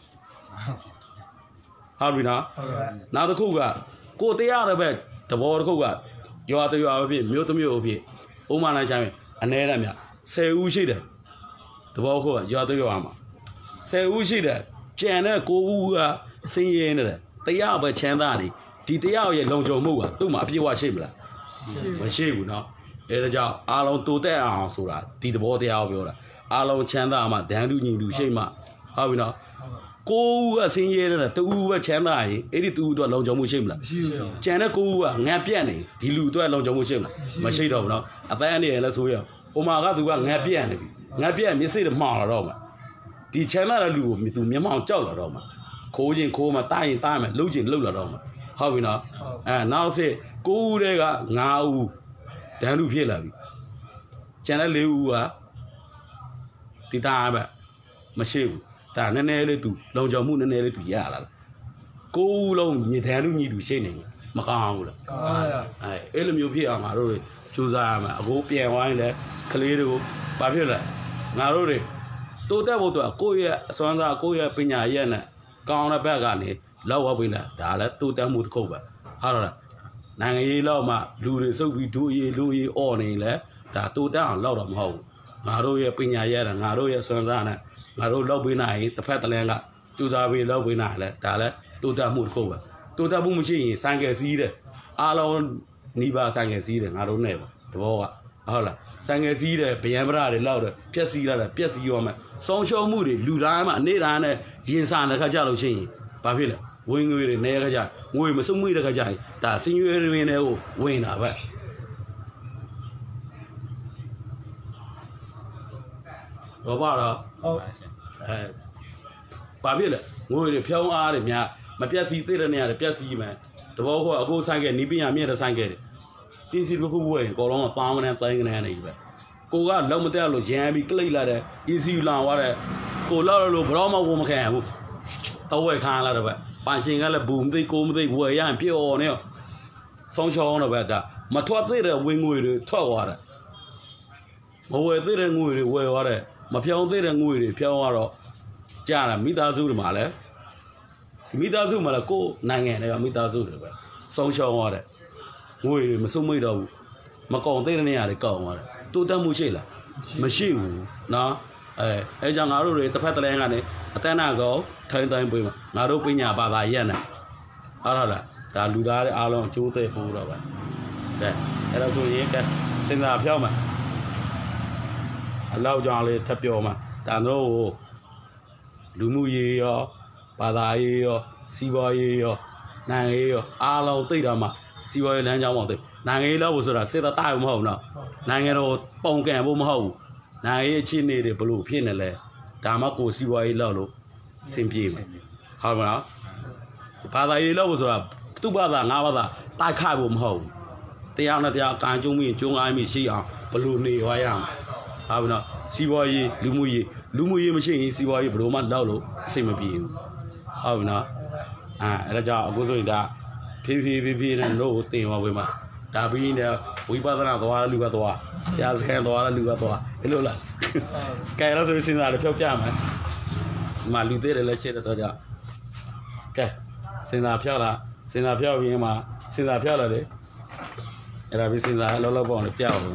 ဘူးဟုတ်ပြီနော်နောက်တစ်ခုကကိုတရားလည်းပဲတဘောတစ်ခုကရွာတရွာပဲဖြစ်မြို့တစ်မြို့ဖြစ်ဥမာလိုက်ဆိုင်အနေနဲ့မြ10ဦးရှိတယ်တဘောခုကရွာတရွာမှာ10ဦးရှိတယ်ကျန်တဲ့9ဦးကစင်းရဲနေတယ်တရားပဲချမ်းသာနေဒီတရားရဲ့လုံခြုံမှုကသူ့မှာအပြည့်အဝရှိမလားမရှိဘူးနော်အဲဒါကြောင့်အားလုံးတိုးတက်အောင်ဆိုတာဒီသဘောတရားကိုပြောတာအားလုံးချမ်းသာမှဒန်းတူညီတူရှိမှဟုတ်ပြီနော်ကိုဦးကစင်းရဲတယ်တူဦးပဲချမ်းသာရင်အဲ့ဒီတူဦးတော့လုံခြုံမှုရှိမလားမရှိဘူးကျန်တဲ့ကိုဦးကငတ်ပြက်နေဒီလူတော့လုံခြုံမှုရှိမလားမရှိတော့ဘူးနော်အသက်အနေနဲ့လည်းဆိုရဟိုမှာကသူကငတ်ပြက်နေပြီငတ်ပြက်မျက်စိတွေမှောင်လာတော့မှာဒီချမ်းသာတဲ့လူကိုသူမျက်မှောင်ကြောက်လာတော့မှာခိုးချင်းခိုးမှာတားရင်တားမယ်လှုပ်ချင်းလှုပ်လာတော့မှာဟုတ်ပြီနော်နောက်စစ်9ဦးတည်းက9ဦးဒန်းလူဖြစ်လာပြီကျန်တဲ့4ဦးကဒီသားပဲမရှိဘူးဒါနည်းနည်းလေးသူလုံခြုံမှုနည်းနည်းလေးသူရလာလား9ဦးလုံးညဒန်းလူညီတူရှိနေမကောင်းဘူးလားကောင်းပါရဲ့အဲ့လိုမျိုးဖြစ်အောင်ငါတို့တွေစူးစမ်းရမှာအခုပြန်ဝိုင်းလဲကလေးတွေကိုဘာဖြစ်လဲငါတို့တွေတိုးတက်ဖို့တော့ကိုယ့်ရဲ့အစွမ်းစားကိုယ့်ရဲ့ပညာရက်နဲ့ကောင်းတဲ့ဘက်ကနေလောက်ဝပိလာဒါလည်းတိုးတက်မှုတစ်ခုပဲဟုတ်လားနိုင်ငံရေးလောက်မှလူတွေစုပ်ပြီးဒူရေးလူရေးអော်နေလဲဒါတိုးတက်အောင်လောက်တော့မဟုတ်ဘူးငါတို့ရဲ့ပညာရက်နဲ့ငါတို့ရဲ့စွမ်းစားနဲ့ငါတို့လောက်ပေးနိုင်တစ်ဖက်တစ်လမ်းကစူးစမ်းပြီးလောက်ပေးနိုင်လဲဒါလည်းတိုးတက်မှုတစ်ခုပဲတိုးတက်မှုမရှိရင်ဆိုင်ကယ်စီးတယ်အားလုံးနီးပါးဆိုင်ကယ်စီးတယ်ငါတို့နဲ့ပဲသဘောကဟုတ်လားဆိုင်ငယ်စီးတယ်ဗျံပရတွေလောက်တယ်ပြက်စီးလာတယ်ပြက်စီးရောမယ်စောင်းရှုံးမှုတွေလူတိုင်းမှာအနေတိုင်းနဲ့ရင်စာတဲ့ခါကြလို့ရှိရင်ဘာဖြစ်လဲဝင်ငွေတွေနေခါကြငွေမစုံမှုတဲ့ခါကြရင်ဒါစင်ရွေးရင်းတွေကိုဝင်တာပဲတော့ပါတော့ဟုတ်ဘာဖြစ်လဲငွေတွေဖြောင်းအားတွေများမပြက်စီးသေးတဲ့နေရာတွေပြက်စီးမယ်တဘောကအခုဆိုင်ကနီးပညာမြင့်တဲ့ဆိုင်ကတွေတင်းစီတစ်ခုဝယ်ရင်အကောင်လုံးကပေါင်းမနဲ့တိုင်းကနေနေပဲကိုကလောက်မတက်လို့ရမ်းပြီးကလိတ်လာတဲ့ ECU လာသွားတဲ့ကိုလောက်လို့ဘရောမဝမခံဘူးတော့ဝယ်ခံလာတော့ပဲပန်ရှင်ကလည်းဘူးမသိကိုမသိဝယ်ရရင်ပြောနေရောဆောင်းချောင်းတော့ပဲဒါမထွက်သေးတဲ့ဝင်ငွေတွေထွက်သွားတယ်မဝယ်သေးတဲ့ငွေတွေဝယ်သွားတယ်မဖြောင်းသေးတဲ့ငွေတွေဖြောင်းသွားတော့ကြာလာမိသားစုတွေမှာလည်းမိသားစုမှာလည်းကိုနိုင်ငံတွေကမိသားစုတွေပဲဆောင်းချောင်းသွားတယ်ငွေမစုံမိတော့ဘူးမကောင်သေးတဲ့နေရာတွေကောက်သွားတယ်တိုးတက်မှုရှိလားမရှိဘူးနော်အဲကြောင့်ငါတို့တွေတစ်ဖက်တစ်လမ်းကနေအတန်းနာကောထိုင်းတိုင်းပေးမှာငါတို့ပညာဘာသာရက်နေဟုတ်လားဒါလူသားတွေအားလုံးအကျိုးသက်ဖို့တော့ပဲကဲအဲ့ဒါဆိုရင်ကဲစဉ်းစားဖြောင်းမှာအလောက်ကြောင့်လေးထပ်ပြောမှာဒါတို့လူမှုရေးရောဘာသာရေးရောစီးပွားရေးရောနိုင်ငံရေးရောအားလုံးသိတာမှာစီးပွားရေးလမ်းကြောင်းပေါ့တဲ့နိုင်ငံရေးလောက်ဆိုတာစစ်သားတိုင်းမဟုတ်ဘူးနော်နိုင်ငံတော်ပုံကံဖို့မဟုတ်ဘူးနိုင်ငံရေးအခြေအနေတွေဘလို့ဖြစ်နေလဲဒါမှကိုစီးပွားရေးလောက်လို့စင်ပြေမှာဟုတ်မလားဘာသာရေးလောက်ဆိုတာသူ့ဘာသာငါဘာသာတိုက်ခိုက်ဖို့မဟုတ်ဘူးတရားနဲ့တရားကံကျုံပြီးကျုံအားမိရှိအောင်ဘလို့နေရရအောင်ဟုတ်ပြီနော်စီးပွားရေးလူမှုရေးမရှိရင်စီးပွားရေးဘလို့မှလောက်လို့အဆင်မပြေဘူးဟုတ်ပြီနော်အဲ့ဒါကြောင့်အခုဆိုရင်ဒါဖြည်းဖြည်းနဲ့တို့တင်သွားဝင်မှာဒါပြီးနေဝိပဿနာသွားလူကသွားတရားစခန်းသွားလူကသွားအဲ့လိုလားကဲအဲ့ဒါဆိုရင်စဉ်းစားတယ်ဖြောက်ပြမယ်ဒီမှာလူသေးတယ်လည်းရှင်းတော့ကြကဲစဉ်းစားဖြောက်လာစဉ်းစားဖြောက်ပြီးမှစဉ်းစားဖြောက်လာတယ်အဲ့ဒါပြီးစဉ်းစားလောလောပေါ့လေပြအောင်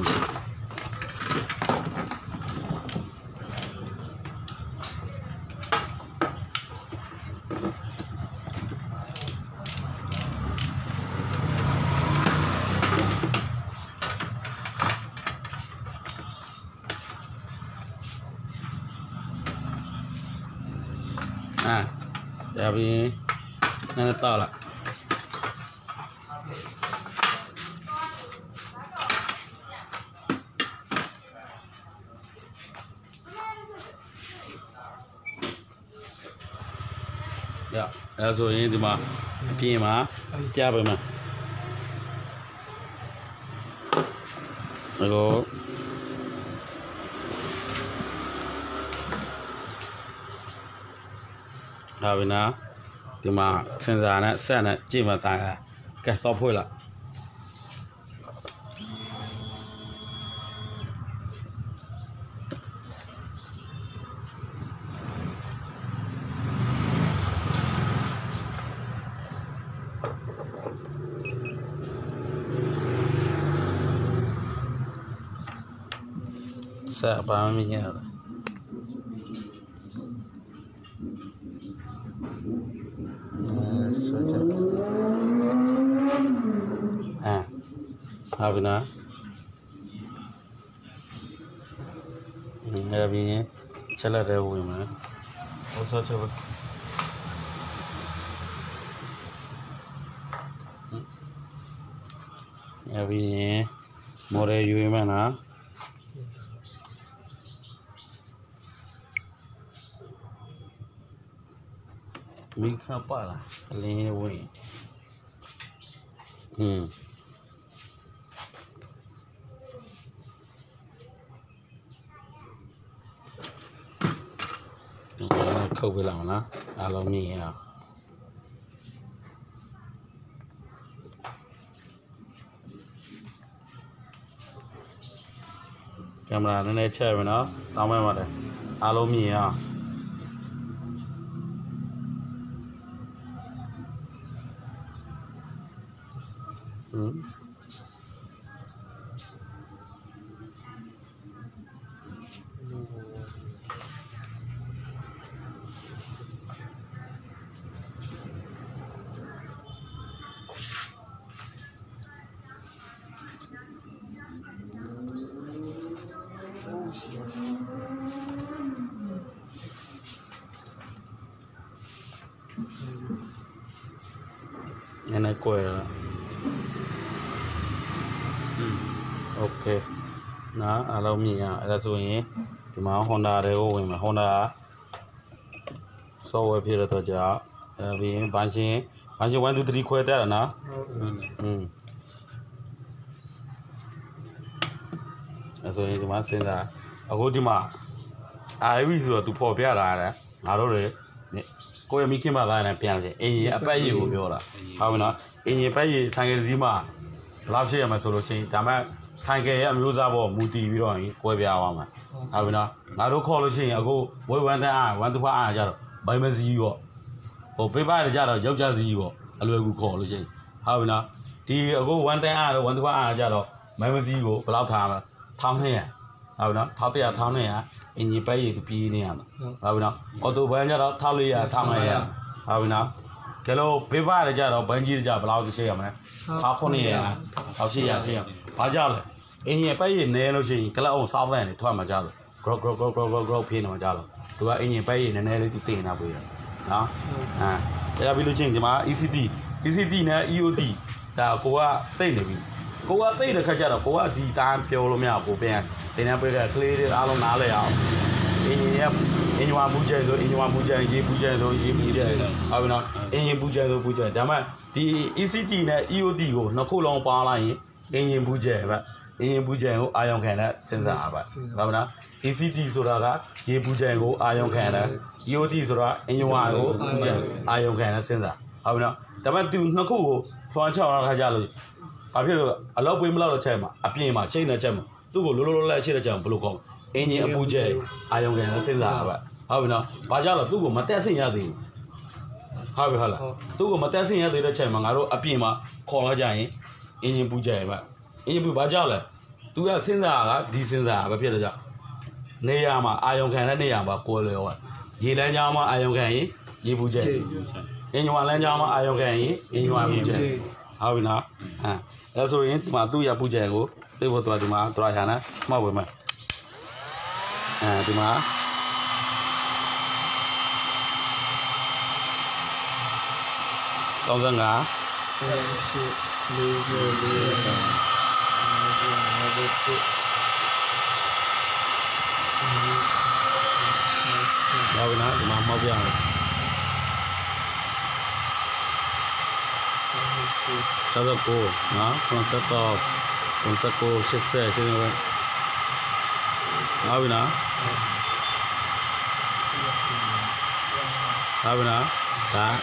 ဒါပြီးနည်းနည်းတောက်လာရအဲ့ဆိုရင်ဒီမှာအပြင်မှာပြပေးမယ်ဒါကိုဒါပဲနာဒီမှာစဉ်းစားနဲ့ဆက်နဲ့ကြည့်မှတာကဲတော့ဖွေးလာ Sa ba mi ya Abi na Abi chala re wo ma o sa cha ba Abi more yu ma na mi kha pa la lin win khâu về làm nó alo mi à camera nó này chơi với nó tao mới mà đây alo mi à Cái này quay rồi ok nó alo mi à là rồi thì mà Honda đây ô mà Honda so phía đó cho vì bán xin 1 2 3 quay tới rồi nó rồi thì mà xin ra ở đây mà ai ví dụ tụ phổ biến ra đấy à rồi cô em kia mà này biến rồi anh ấy phải yêu biểu là how nó anh ấy phải sang cái gì mà làm gì mà solo chơi ta mà sang cái em yêu ra bộ mưu tì rồi cô bé vào mà how nó à rồi call chơi à cô với vấn đề à vấn đề phải ra rồi bây giờ gì vậy ô bây giờ ra rồi giao gì vậy à rồi cô call chơi how nó thì cô vấn đề à rồi vấn đề phải ra rồi bây giờ gì vậy bao tham tham này how nó tháo tiền tham này à anh ấy phải tụ pi này à how nó ô tô bây giờ đó tháo liền tham này à how nó cái lô bây giờ ra rồi bây giờ ra bao chơi mà tháo con này à tháo gì à gì bây giờ rồi anh ấy phải này nó chơi cái là ông sao vậy này thoải mái ra rồi grow pin mà ra rồi tụi anh ấy phải này lấy tụ tiền nào bây giờ đó à cái là ví dụ thì mà ECT này EOD ta cô à tên này cô à tên là khai ra rồi cô à đi tan phiêu luôn nha cô bé tên là bây giờ clear alo ná lại à anh hoa bù chơi rồi anh hoa bù chơi gì bù chơi rồi gì bù chơi à bên đó anh bù chơi rồi bù chơi đám mà thì ECT này EOD cô nó khô long pa lại anh bù chơi vậy anh bù chơi cô ai ông khai này sinh ra vậy đám đó ECT số đó cả gì bù chơi cô ai ông khai này EOD số đó anh hoa cô bù chơi ai ông khai này sinh ra à bên đó đám mà từ nó khô cô phong trào nó khai ra rồi à bây giờ à lâu bữa mới lâu chơi mà à bây mà chơi nữa chơi mà tôi có lô lại chơi là chơi bự không anh ấy bù chơi ai ông cái nó sinh ra vậy à bên đó bây giờ là tôi có mà test sinh ra thì à bây giờ là tôi có mà test sinh ra thì là chơi mà ngài rồi à bây mà khó là chơi anh ấy bù chơi vậy anh ấy bù bây giờ là tôi là sinh ra là đi sinh ra vậy bây giờ này à mà ai ông cái này à mà côเลยvậy gì lên nhau mà ai ông cái gì bù chơi anh ấy lên nhau mà ai ông cái anh ấy bù chơi à bên đó à là rồi mà tôi bù chơi cô tôi vô tôi mà tôi ra nè mau về mà à tôi mà con dân ngã đâu cái nó tôi mà mau về chào cô nó con sẽ to con sẽ cô sẽ xe chứ đâu nào bên nào nào bên nào đã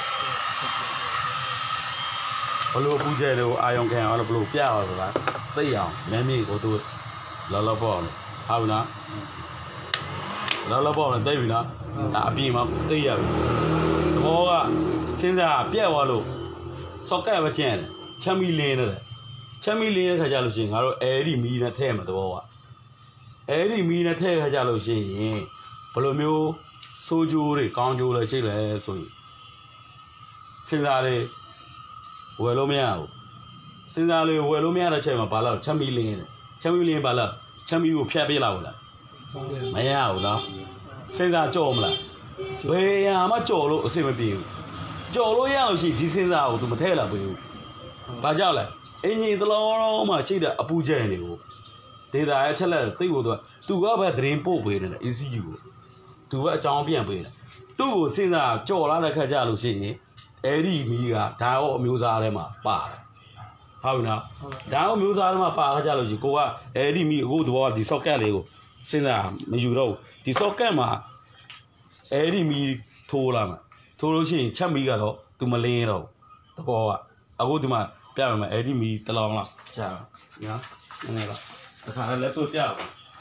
ở lúc bù chơi đâu ai ông khen ở lúc bù piao rồi đó tây à mấy mi của tôi là bỏ này nào bên nào là bỏ này tây bên nào đã bị mà tây à bố à sinh ra piao vào luôn စောက်ကပဲကျန်တယ်ချမ်းမီလင်းတယ်ချမ်းမီလင်းတဲ့ခါကျလို့ရှိရင်ငါတို့အဲဒီမီနဲ့ထဲမှာတဘောကအဲဒီမီနဲ့ထဲခါကျလို့ရှိရင်ဘယ်လိုမျိုးစိုးကျိုးတွေကောင်းကျိုးတွေရှိလဲဆိုရင်စဉ်းစားလေဝယ်လို့မရဘူးစဉ်းစားလေဝယ်လို့မရတဲ့ချိန်မှာဘာလို့ချမ်းမီလင်းတယ်ချမ်းမီလင်းဘာလို့ချမ်းမီကိုဖျက်ပေးလိုက်ဘူးလားမရဘူးနော်စဉ်းစားကြော်မလားဘယ်ရမှကြော်လို့အဆင်မပြေဘူးကြော်လို့ရလို့ရှိရင်ဒီစဉ်းစားကို तू မထဲလာဘူးဘာကြောက်လဲအင်ဂျင်တလုံးမှရှိတဲ့အပူကျန်တွေကိုဒေတာရဲ့ချက်လက်သိဖို့ तू ကပဲသတင်းပို့ပေးနေတယ် ECU ကို तू ကအကြောင်းပြန်ပေးတယ်သူ့ကိုစဉ်းစားကြော်လာတဲ့ခါကျလို့ရှိရင်အဲ့ဒီမီးကဓာတ်ရောအမျိုးသားထဲမှာပါတယ်ဟုတ်ပြီနော်ဓာတ်ရောအမျိုးသားထဲမှာပါခါကျလို့ရှိရင်ကိုကအဲ့ဒီမီးအခုသဘောကဒီ socket လေးကိုစဉ်းစားမယူတော့ဘူးဒီ socket မှာအဲ့ဒီမီးထိုးလာမှာထိုးလို့ရှိရင်ချက်မီးကတော့ तू မလင်းတော့သဘောကအခုဒီမှာပြရမယ်အဲ့ဒီမီတလောင်းလောက်ကြာနော်နည်းနည်းတော့တခါလည်းသူ့ပြပါ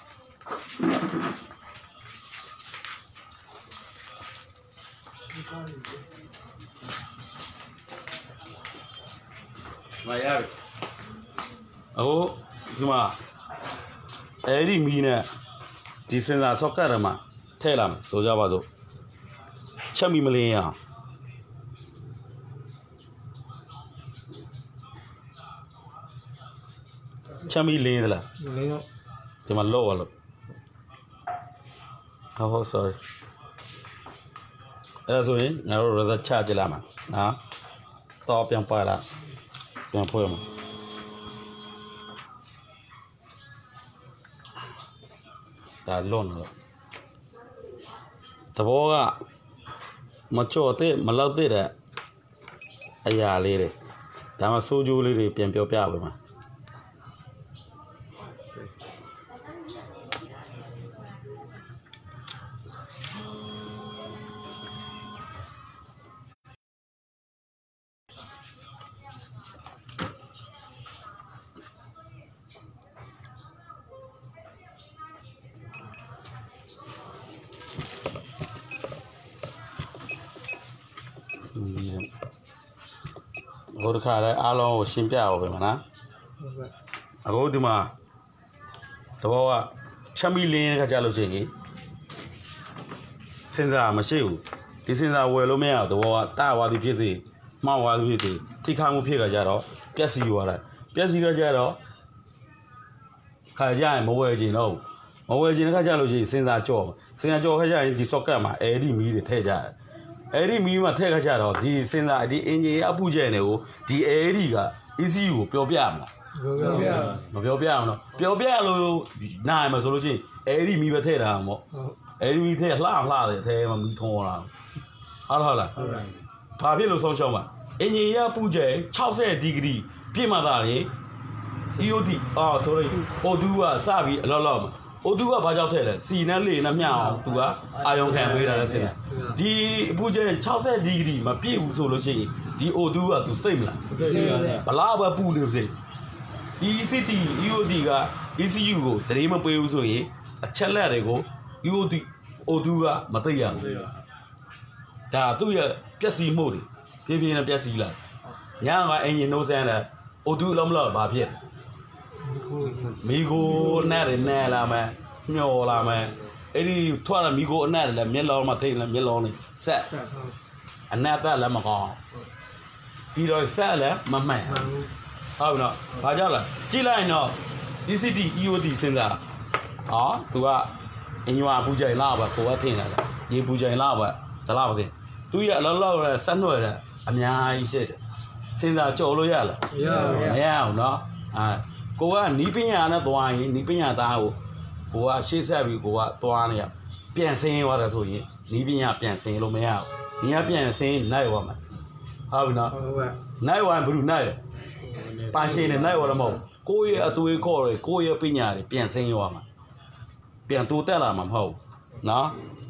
မရဘူးအခုဒီမှာအဲ့ဒီမီနဲ့ဒီစင်ဆာ socket ထဲမှာထည့်လာမယ်ဆိုကြပါစို့ချက်မီမလင်းရအောင်ချမ်းမီလင်းသလားလင်းတော့ဒီမှာလော့လို့ဟုတ် sorry အဲ့ဒါဆိုရင်ငါတို့ result ချကြလာမှာနော်တော့ပြန်ပါလာပြန်ဖွင့်မှာဒါလွန်တော့တဘောကမကြော်တဲ့မလောက်တဲ့အရာလေးတွေဒါမှစိုးကျိုးလေးတွေပြန်ပြောပြပေးမှာဟိုတခါလည်းအားလုံးကိုရှင်းပြအောင်ပဲမလားအခုဒီမှာသဘောကချက်မီလင်းခါကြလို့ရှိရင်စဉ်းစားမရှိဘူးဒီစဉ်းစားဝယ်လို့မရဘူးသဘောကတာဝါသည်ဖြစ်စေမှောက်ဝါသည်ဖြစ်စေထိခါမှုဖြစ်ခါကြတော့ပျက်စီးသွားတယ်ပျက်စီးခါကြတော့ခါကြရင်မဝယ်ချင်တော့မဝယ်ချင်တဲ့ခါကြလို့ရှိရင်စဉ်းစားကြော့ခါကြရင်ဒီ socket မှာအဲဒီမီးတွေထည့်ကြတယ်အဲ့ဒီမီးမှာထည့်ခါကြတော့ဒီစဉ်းစားဒီအင်ဂျင်အပူကျဲနေကိုဒီအဲ့ဒီက ECU ကိုပြောပြမလားမပြောပြအောင်နော်ပြောပြလို့နိုင်မှာဆိုလို့ရှိရင်အဲ့ဒီမီးပဲထည့်တာပေါ့အဲ့ဒီမီးထည့်လှတယ်အထဲမှာမီးထုံးလာဟုတ်လားဘာဖြစ်လို့ဆုံးရှုံးမှာအင်ဂျင်ရပူကျဲ60ဒီဂရီပြည့်မှသာလေ EOD sorry O2 ကစပြီးအလောက်မှာO2 ကဘာကြောင့်ထည့်လဲစီနဲ့လေနဲ့မျှအောင်သူကအာယုံခံပေးတာလဲစင်ဒီအပူကျဲ60ဒီဂရီမပြည့်ဘူးဆိုလို့ရှိရင်ဒီ O2 ကသူသိမ့်မလားဘလားပဲပူနေပါစေ EOD က ECU ကိုတရေမပေးဘူးဆိုရင်အချက်လက်တွေကို EOD O2 ကမသိရဘူးဒါသူ့ရဲ့ပျက်စီးမှုတွေပြင်းပြင်းနဲ့ပျက်စီးလာညကအင်ဂျင်နှိုးစမ်းတယ် O2 လုံးမလို့ဘာဖြစ်မီကိုနဲ့လာမယ်ညှော်လာမယ်အဲ့ဒီထွက်လာမီကိုအနက်လည်းမျက်လုံးမှာထိတ်လည်းမျက်လုံးနဲ့ဆက်အနက်သက်လည်းမကောင်းပြီးတော့ဆက်လည်းမမှန်ဟုတ်နော်ဘာကြောင့်လဲကြည့်လိုက်တော့ ECD EOD စဉ်းစားသူကအင်ဂျင်အပူကျရင်လာပါကိုကထင်တယ်ရေပူကျရင်လာပါဒလားမသိသူရဲ့အလောက်ဆက်နှွယ်တဲ့အများကြီးရှိတယ်စဉ်းစားကြော်လို့ရလားမရဘူးနော်ကိုကနီးပညာနဲ့သွားရင်နီးပညာသားကိုကရှေ့ဆက်ပြီးကိုကသွားနေရပြန်ဆင်းသွားတယ်ဆိုရင်နီးပညာပြန်ဆင်းလို့မရဘူးနီးကပြန်ဆင်းနိုင်သွားမှာဟုတ်ပြီနော်နိုင်သွားဘယ်လိုနိုင်လဲပါရှင်နဲ့နိုင်သွားတော့မဟုတ်ကိုယ့်ရဲ့အသွေးခေါ်တွေကိုယ့်ရဲ့ပညာတွေပြန်ဆင်းသွားမှာပြန်တိုးတက်လာမှာမဟုတ်နော်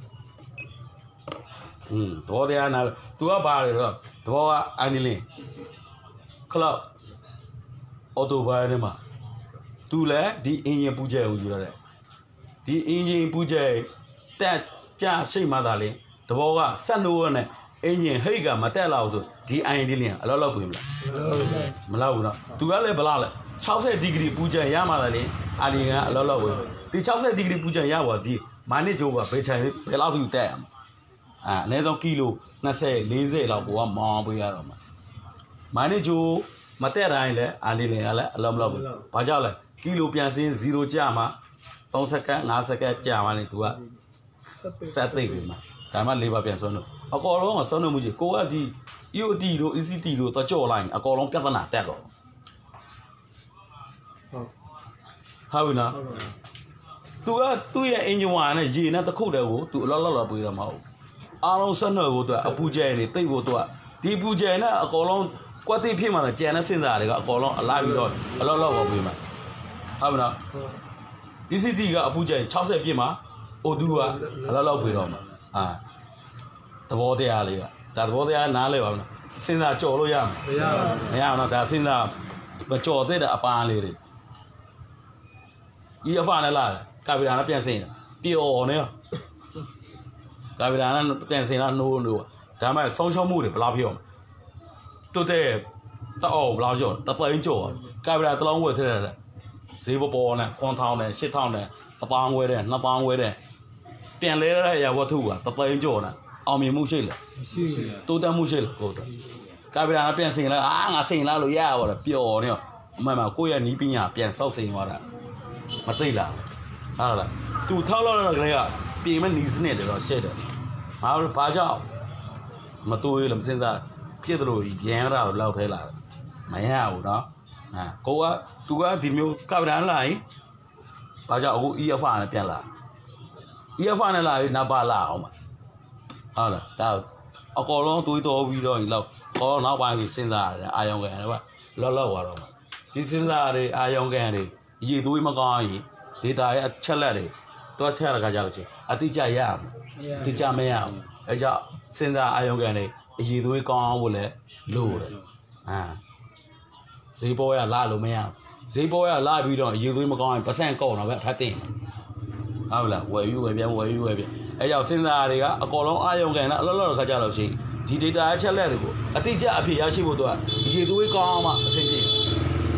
တော်တရားနာသူကဘာလဲတော့သဘောကအန်နီလင်းခလောက်အော်တိုဘိုင်းထဲမှာသူလည်းဒီအင်ဂျင်ပူကျဲကိုယူရတယ်ဒီအင်ဂျင်ပူကျဲတက်ကြရှိမှသာလေသဘောကဆက်နိုးရနဲ့ engine Haga Matella also, the Indian, a lot of women. Malauna. To Gale Balala, Chaucer degree Puja Yamali, Alia, a lot of women. The Chaucer degree Puja Yawa, the manage over Pecha, Pelau you damn. Ah, Nedon Kilo, Nase, Lazy, like one more Buyarama. Manage you, Matera, Alia, Lomlo, Pajala, Kilo Piansin, 0 Jama, Tonsaka, Nasaka, Jamani to a Saturday. Tama liba piansono. A colon or sono muji, go di, you do, easy to the jaw line, a colon piana tago. How we know? To ya in your one, a gene at the coda to Lola with them out. Aron Sono to a Pujani, they go to a Tipujana, a colon, what they pim on a Jana Sinza, a colon, a live dog, a lot of women. How we know? Is it a Puja, Chaucer Pima, or do a lot of women? Ah, the body area. That body are Nale. Since I told you, yeah, not that since but Joe did a pan lady. You find a lot. Cavidana Piancina. Be on here. Cavidana Piancina, no. Time social mood, Blabio. Today, the old Blabio, the flying Joe. Cavida along with her. Silver born, one town and shit town, a pound with it, not pound with it. Then later, I have two, the playing Jonah, Army Mushil. To the Mushil, go to Cabana Piancing, I sing La Luya or a pure, Mamma Koya Nipina, Pian South saying water. Matilla. To tolerate being is needed or shed. Our Paja Matu since that Pedro Yara Lautella. My house, Koa, Tua, the milk Cabana line. Paja, who ear fan a piala. You find a lie, Nabala. Hala, that a colon to it all we don't love. Call now by the sins are I young and Lola. This is a young Gandhi. You do him a guy. Did I a chalari? To a terragaji. A teacher yam. Teacher mayam. A job since I young Gandhi. You do it gone will it. Lord. Ah. See boy a lalo mayam. See boy a lie we don't. You do him a guy. Percent call of that thing. How là where you have a young since a colon I young and a lot of Kajalosi. Did I tell her? I think Jappy, would do. You do it calm, singing.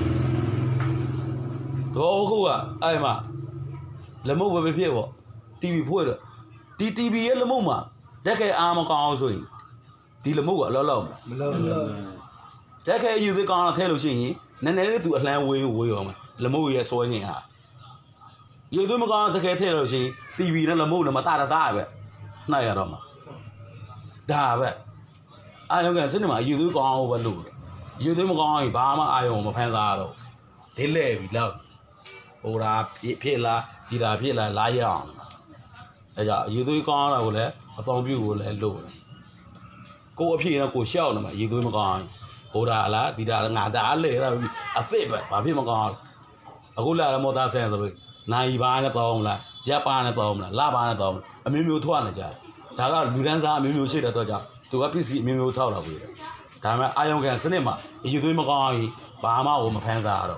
Oh, I'm a Lemo with people. TV Porter. TTB in the Muma. Decade arm of also. Tilamu, Lolo. Decade you the car tell you, then to a land way. Lemo is swinging her. You do not take a tail, see, TV and the moon, Matata dive. Nayaroma. Dive. I don't get cinema, you do go over loot. You do go on Bama, I own a Panzaro. They live, love. Ora, Pilla, Tira Pilla, lie on. You do go on over there, upon you will and load. Go up here and go show them, you do go on. Ora, la, Tira, Nada, a favor, Papimagone. A good lot of motor sense. Naibana Tomla, Japan Tomla, Labana Tom, a Mimu Tuanaja. Taga, Mudanza, Mimu Shida to a PC Mimu Tola with it. Time I don't get cinema, you do Magoi, Bama or Mapanzaro.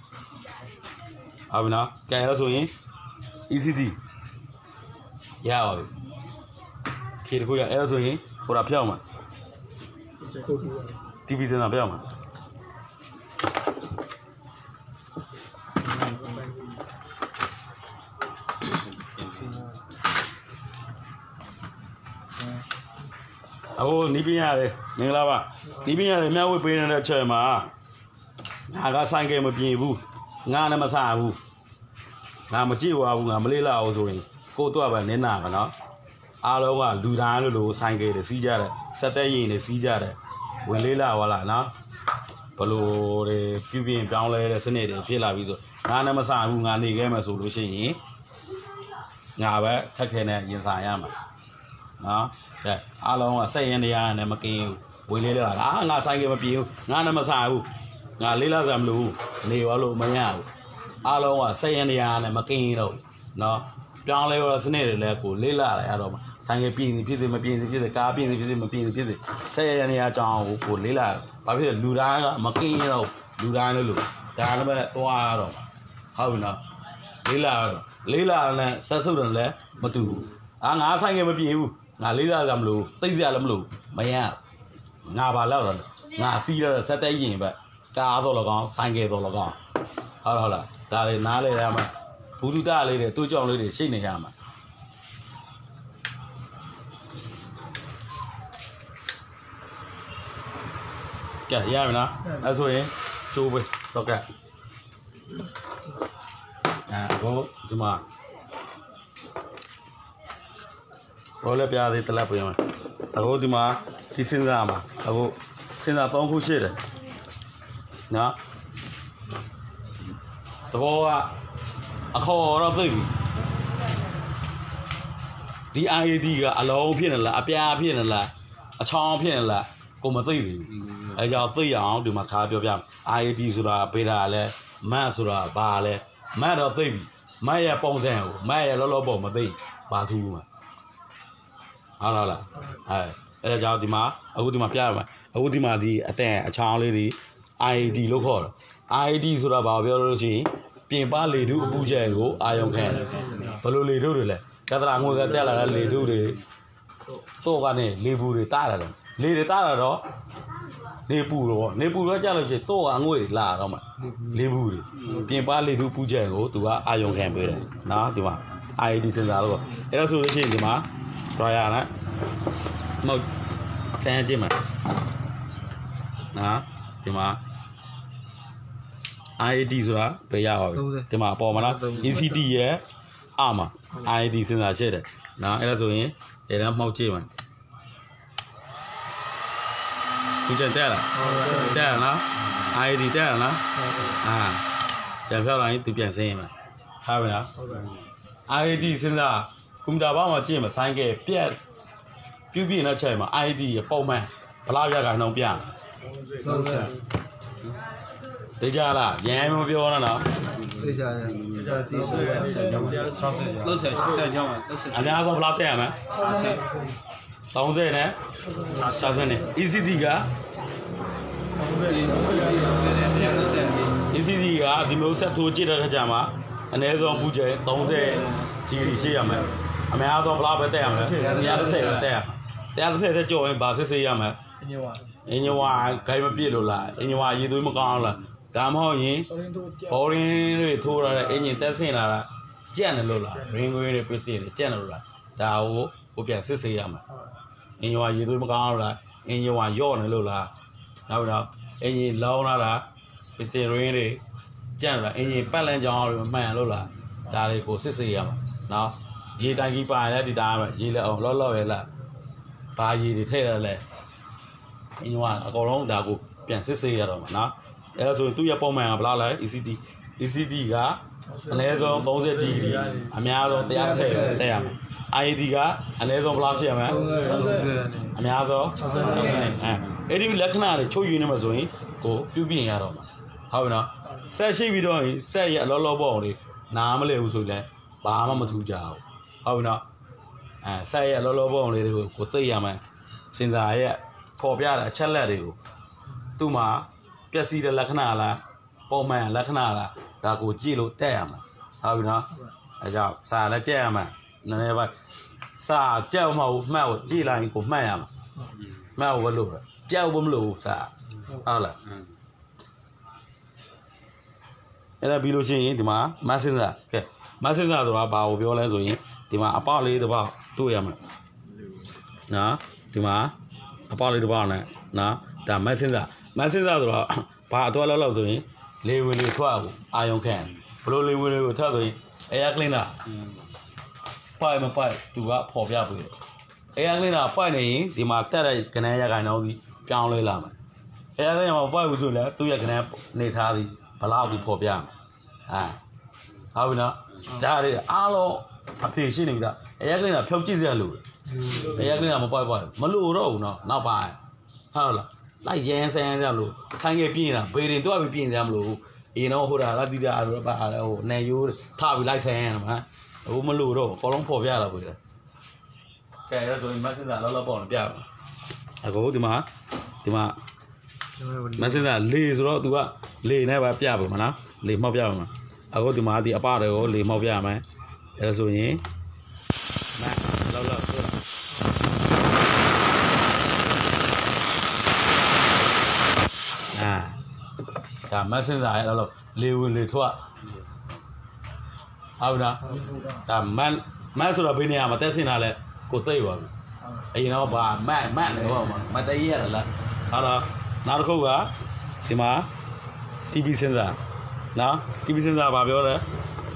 Avina, can I also in? ECD. Yeah, Kid Kuya also in for a piano. TV's in a piano. Oh, Nibia, Nilava. Nibia, the man will be in the Chema. Naga sang game of Bibu, Nana Masabu. Namajiwa, Namalila was doing. Go to a Nena, Aloha, Ludano, Sangate, the Sijara, Satay in the Sijara. When Lila Walana, Palo, the Pubian Brownley, the Senate, Pila Viso, Nana Masabu, Nani Gamas, Lucy. Now, Kakena, yes, I am. No. Along a say in the end, and McKean, we little not sang him a pew, none of Masau, now Lila Zamlu, Neo Mayao. Along a say in the end, and McKean, no, John Level was near Lila Adam, sang a pin, the carpin, the pizzy, say any John who Lila, Pavia Ludana, McKean, Ludana Lu, Dana Toaro. How now? Lila, Sasudan, Matu. And I sang him a pew. ngà lý ra làm lù tây ra làm lù mày à ngà bà lao rồi ngà xì ra sẽ tay gì vậy cá thôi là con sang kia thôi là con thôi là ta đây ná đây ra mà phú tu ta đây để tôi chọn đây để xin này ra mà kẻ gì vậy nó à rồi chú về sao kẻ à có chứ mà có lẽ bây giờ thì lại bây mà có thì mà chỉ sinh ra mà có sinh ra tông khu xí đấy đó tôi khó đó thôi đi ai đi cả lâu phiền là bia phiền là chong phiền là cũng mà tới ai giờ tới giờ thì mà khá biểu biểu ai đi sura bây giờ là mà sura ba là mà đó tới mà ya bông sen mà ya lo bỏ mà tới ba thu mà là ai giờ thì mà bia mà thì mà đi ở chong lên đi ai đi lúc khó ai đi sura bảo biểu rồi chứပြင်ba lì đu bù chè của ai ông khen bao lô lì đu rồi lệ cái thằng ngồi cái té là lì đu rồi tô cái này lì bù rồi ta là đó lì bù đó chắc là chỉ tô cái ngồi là đâu mà lì bù rồiပြင်ba lì đu bù chè của tụi ai ông khen về đấy đó thì mà ai đi sinh ra rồi cái đó số đấy thì mà rồi à đó một xe chứ mà đó thì mà IITဆိုတာပေးရပါပြီဒီမှာပေါ်မှာနော် ECT ရဲ့အမှာ IIT စဉ်းစားချက်တယ်နော်အဲ့ဒါဆိုရင်ဒီတန်းမှောက်ကြည့်မှာဒီချက်တက်လားတက်ရလား IIT တက်ရလားပြန်ဖြောက်လာရင်သူပြန်ဆင်းရင်မှာဟုတ်ပြီနော် IIT စဉ်းစားကွန်ပျူတာဘောက်မှာကြည့်မှာဆိုင်းကဲပြက်ပြုပြင်းတဲ့ချက်မှာ IIT ရဲ့ပုံမှန်ဘလောက်ရခိုင်နှုန်းပြသိကြလားရန်မပြောတော့နော်
သိကြတယ်ကြည့်ဆက်ကြောင်း60လောက်ဆက်ကြောင်း
အများဆုံးဘယ်လောက်တက်ရမလဲ30နဲ့60နဲ့ ECT က ECT ကဒီမျိုးဆက်ထိုးကြည့်တဲ့အခါကျမှအနည်းဆုံးပူကျဲ30ဒီဂရီရှိရမယ်အများဆုံးဘယ်လောက်ပဲတက်ရမလဲ130ပဲတက်ရ130တက်ကြော်ရင်ဗာစစ်စေးရမယ်အင်ဂျင်ဝါဂိုင်းမပြည့်လို့လားအင်ဂျင်ဝါရေသွေးမကောင်းလားဒါမှမဟုတ်ရင်ဘောရင်းတွေထိုးရတဲ့အင်ဂျင်တက်ဆင်လာတာကြက်နေလို့လားရင်းခွေးတွေပစ္စည်းတွေကြက်နေလို့လားဒါကိုပြန်စစ်ဆေးရမှာအင်ဂျင်ဝါရေသွေးမကောင်းလားအင်ဂျင်ဝါယော့နေလို့လားနောက်ပြီးတော့အင်ဂျင်လောင်းလာတာပစ္စည်းရင်းတွေကြက်နေလားအင်ဂျင်ပတ်လန်းကြောင်းတွေမှန်လို့လားဒါတွေကိုစစ်ဆေးရမှာနော်ရေတိုင်ကြီးပါရင်လည်းဒီသားမှာရေလက်အောင်လော့ရဲလားဘာရေတွေထည့်ရလဲအင်ဂျင်ဝါအကောင်လုံးဒါကိုပြန်စစ်ဆေးရတော့မှာနော်အဲ့ဒါဆိုရင်သူ့ရဲ့ပုံမှန်ကဘယ်လောက်လဲ ECT ကအနည်းဆုံး30ဒီဂရီအများဆုံး130တက်ရမယ် IIT ကအနည်းဆုံးဘယ်လောက်ရှိရမလဲအများဆုံး60အဲ့ဒီလက္ခဏာတွေချုပ်ယူနေမှာဆိုရင်ကိုပြုပြင်ရတော့မှာဟုတ်ပြီနော်ဆက်ရှိပြီးတော့ဆက်ရဲ့အလောလောပေါ့လေးနားမလဲဘူးဆိုရင်လည်းဘာမှမထူးကြဘူးဟုတ်ပြီနော်ဆက်ရဲ့အလောလောပေါ့လေးတွေကိုသိရမယ်စင်စာရဲ့ပေါ်ပြတဲ့အချက်လက်တွေကိုသူ့မှာပျက်စီးတဲ့လက္ခဏာလားပုံမှန်လက္ခဏာလားဒါကိုကြည့်လို့တက်ရမှာဟုတ်ပြီနော်အဲကြောင့်စာလည်းကြက်ရမှာနည်းနည်းပါစာကြောက်မဟုတ်မှတ်ကိုကြည့်လိုက်ရင်ကိုမှတ်ရမှာမှတ်ကိုဘယ်လိုလဲကြောက်ဘမလို့စာဟုတ်လားအဲ့ဒါပြီးလို့ရှိရင်ဒီမှာမဆင်းစာကဲမဆင်းစာဆိုတာဘာကိုပြောလဲဆိုရင်ဒီမှာအပေါက်လေးတစ်ပေါက်တွေ့ရမှာနော်ဒီမှာအပေါက်လေးတစ်ပေါက်နဲ့နော်ဒါမဆင်းစာဆိုတော့ဘာအတော့လောက်ဆိုရင်လေဝင်လေထွက်ကိုအာယုံခံဘလို့လေဝင်လေကိုထွက်ဆိုရင်air cleaner ပိုက်မပိုက်သူကပေါ်ပြပေးတယ် air cleaner ပိုက်နေရင်ဒီမှာတက်တဲ့ကနန်းရခိုင်နှုန်းစီပြောင်းလဲလာမယ် air cleaner မှာပိုက်ဘူးဆိုလည်းသူ့ရဲ့ကနန်းနေသားစီဘလောက်ဒီပေါ်ပြမယ်ဟုတ်ပြီနော်ဒါတွေအားလုံးအဖေရှိနေပြီလား air cleaner ဖြုတ်ကြည့်စရာလို့ air cleaner မပိုက်မလို့တော့ဘူးနော်နောက်ပိုင်းဟုတ်လားလိုက်ရန်ဆန်းရလို့ဆိုင်ငယ်ပြင်းတာဘေးရင်တွားပြီးပြင်းကြမလို့အင်းတော့ဟိုတာလာတီတာတော့ပါဟိုနယ်ယိုးထပြီးလိုက်ဆန်းရမှာဟိုမလို့တော့အကောင်လုံးဖော်ပြလာပြီလေကဲအဲ့ဒါဆိုရင်မဆင်းစာလောက်ပေါ့ပြပါအခုဒီမှာမဆင်းစာလေဆိုတော့ तू ကလေနဲ့ပဲပြပါမလားလေမှောက်ပြပါမှာအခုဒီမှာဒီအပတွေကိုလေမှောက်ပြရမယ်အဲ့ဒါဆိုရင်လောက်ဆိုတာဒါမဆင်းစားရဲ့တော့လေဝင်လေထွက်ဟုတ်လားဒါမန်ဆိုတော့ဘယ်နေရာမှာတက်ဆင်းလာလဲကိုသိပါဘူးအရင်တော့ဗာမန်လေဟောမတည့်ရတယ်လားဟုတ်လားနောက်တစ်ခုကဒီမှာ TV စင်စားနော် TV စင်စားဗာပြောတယ်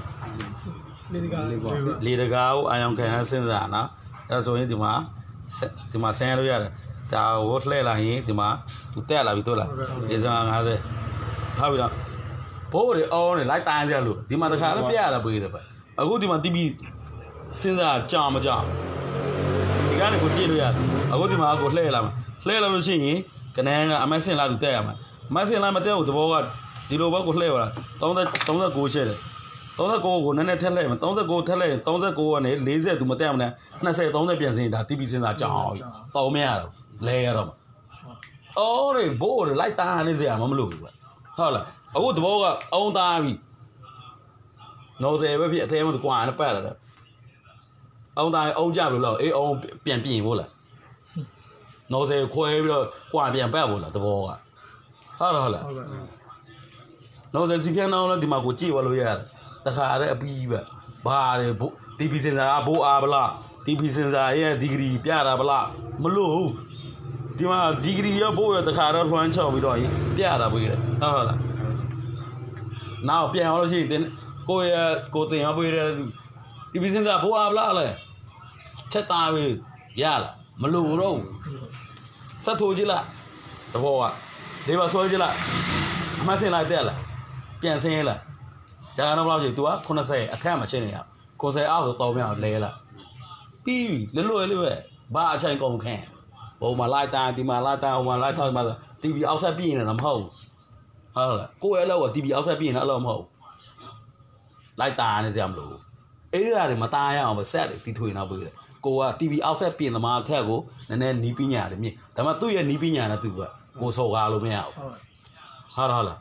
လေတကာကိုအာယုံခံစင်စားနော်အဲဆိုရင်ဒီမှာဆင်းရလို့ရတယ်ဒါဝတ်လှဲ့လာရင်ဒီမှာသူတက်လာပြီတွေ့လားဒီစံ50ထားပြီတော့ဘိုးတွေအောင်းနေလိုက်တိုင်းကြလို့ဒီမှာတခါလည်းပြရတာပေးတယ်ပဲအခုဒီမှာ TV စဉ်းစားကြောင်မကြောင်ဒီကနေကိုကြည့်လို့ရတယ်အခုဒီမှာကိုလှဲ့လာမှာလှဲ့လာလို့ရှိရင်ကနေကအမဆင်လာသူတက်ရမှာမဆင်လာမတက်ဘူးသဘောကဒီလိုဘက်ကိုလှဲ့လာ39ရှဲတယ်39ကိုနည်းနည်းထက်လှဲ့မှာ39ထက်လှဲ့39ကနေ40သူမတက်မနဲ့20 30ပြန်စင်ဒါ TV စဉ်းစားကြောင်တောင်းမရတော့လဲရတော့အော်လေဘိုးတွေလိုက်တာနေစရာမလိုဘူးပဲဟုတ်လားအခုသဘောကအုံသားပြီနော်စေပဲဖြစ်အသေးမကွာနဲ့ပတ်လာတယ်အုံသားအုံကြလို့လောက်အေးအုံပြန်ပြင်ဖို့လားနော်စေခွဲပြီးတော့ကွာပြန်ပတ်ဖို့လားသဘောကဟုတ်လားနော်စေစီပြန်အောင်လို့ဒီမှာကိုကြည့်သွားလို့ရတယ်တခါတည်းအပြီးပဲဘာတွေဘိုး TV စင်စာဘိုးအားဗလား TV စင်စာရဲ့ဒီဂရီပြတာဗလားမလို့ဒီမှာဒီဂရီရဖို့ရတခါတော့ထွန်းချောက်ပြီးတော့ပြတာပေးတယ်ဟုတ်လားနောက်ပြန်အောင်လို့ရှိရင်ကိုတင်ရပေးတယ်ဒီဘီစင်စာဘိုးအားဗလားလဲချက်သားပဲရလားမလို့တော့ဆက်ထိုးကြည့်လားတဘောကလေးပါဆွဲကြည့်လားအမဆင်လိုက်တက်လားပြန်ဆင်းရလားဒါကတော့ဘယ်လောက်ကြီး तू က80အခက်မှရှင်းနေရ90အောက်ဆိုတောင်းမအောင်လဲလားပြီးပြီလွယ်ပဲဘာအချိန်ကုန်ခန့်ဘုံမှာလိုက်တာဒီမှာလိုက်တာဟိုမှာလိုက်ထားဒီမှာ TV အောက်ဆက်ပြင်းနေတာမဟုတ်ဘူးဟုတ်လားကိုယ့်ရဲ့အလောက်က TV အောက်ဆက်ပြင်းနေတာအလောမဟုတ်လိုက်တာနေစရာမလိုအဲ့ဒီဓာတ်တွေမตายရအောင်ပဲဆက်တယ်တီထွေနောက်ပြီးတယ်ကိုက TV အောက်ဆက်ပြင်းသမားအထက်ကိုနည်းနည်းနီးပညာတွေမြင့်ဒါမှသူ့ရဲ့နီးပညာနဲ့သူကကိုစော်ကားလို့မရဘူးဟုတ်လား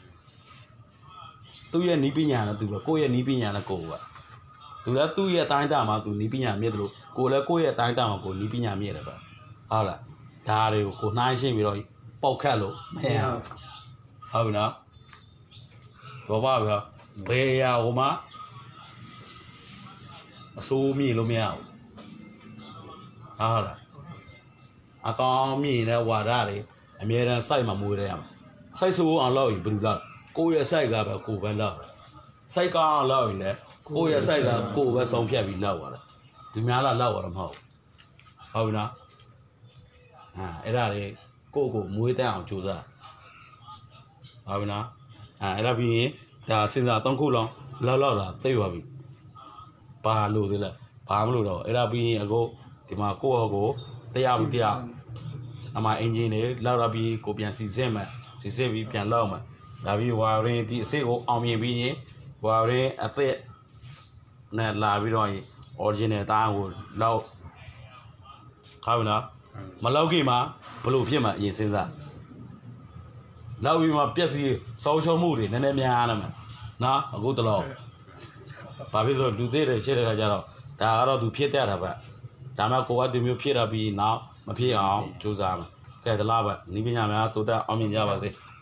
သူ့ရဲ့နီးပညာနဲ့သူကကိုယ့်ရဲ့နီးပညာနဲ့ကိုကသူလည်းသူ့ရဲ့အတိုင်းတာမှာသူနီးပညာမြင့်တယ်လို့ကိုလည်းကိုယ့်ရဲ့အတိုင်းတာမှာကိုနီးပညာမြင့်တယ်ပဲဟုတ်လားဒါတွေကိုကိုနှိုင်းရှင်းပြီးတော့ပေါက်ခတ်လို့မရဘူးဟုတ်ပြီနော်ဘောပါဗျာဘယ်ရာဟိုမှာအစိုးမြင့်လို့မရဘူးဟုတ်လားအကောင်မြင့်တဲ့ဝါဒတွေအမြဲတမ်းစိုက်မှမွေးရရမှာစိုက်ဆိုးအောင်လောက်ရင်ဘယ်လိုလောက်ကိုယ့်ရဲ့စိုက်ကပဲကိုယ်ပဲလောက်စိုက်ကောင်းအောင်လောက်ရင်လည်းကိုယ့်ရဲ့စိုက်ကကိုယ်ပဲဆုံးဖြတ်ပြီးလောက်သွားတယ်ဒီများလားလောက်သွားတော့မဟုတ်ဟုတ်ပြီနော်အဲ့ဒါလေကိုမွေးတက်အောင်ကြိုးစားဟုတ်ပြီနော်အဲ့ဒါပြီးရင်ဒါစဉ်းစား3ခုလုံးလောက်တာသိသွားပြီဘာလို့သေးလဲဘာမလို့တော့အဲ့ဒါပြီးရင်အခုဒီမှာကိုယ့်ကိုတရားပြီးတရားအမအင်ဂျင်တွေလောက်တော့ပြီးကိုပြန်စီစစ်ပြီးပြန်လောက်မှာဒါပြီးဝါရင်ဒီအစစ်ကိုအောင်မြင်ပြီးရင်ဝါရင်အသက်နဲ့လာပြီးတော့ original တားကိုလောက်ဟုတ်ပြီနော်မလောက်ခင်မှာဘလို့ဖြစ်မှာအရင်စဉ်းစားလောက်ပြီးမှပြက်စီစောရှုံးမှုတွေနည်းနည်းများလာမှာနော်အခုတလောဘာဖြစ်လို့လူသေးတယ်ရှေ့တဲ့ခါကျတော့ဒါကတော့သူဖြစ်တတ်တာပဲဒါမှကိုကဒီမျိုးဖြစ်တာပြီးနောက်မဖြစ်အောင်ကြိုးစားမှာကဲတလားပဲနီးပညာများတိုးတက်အောင်မြင်ကြပါစေ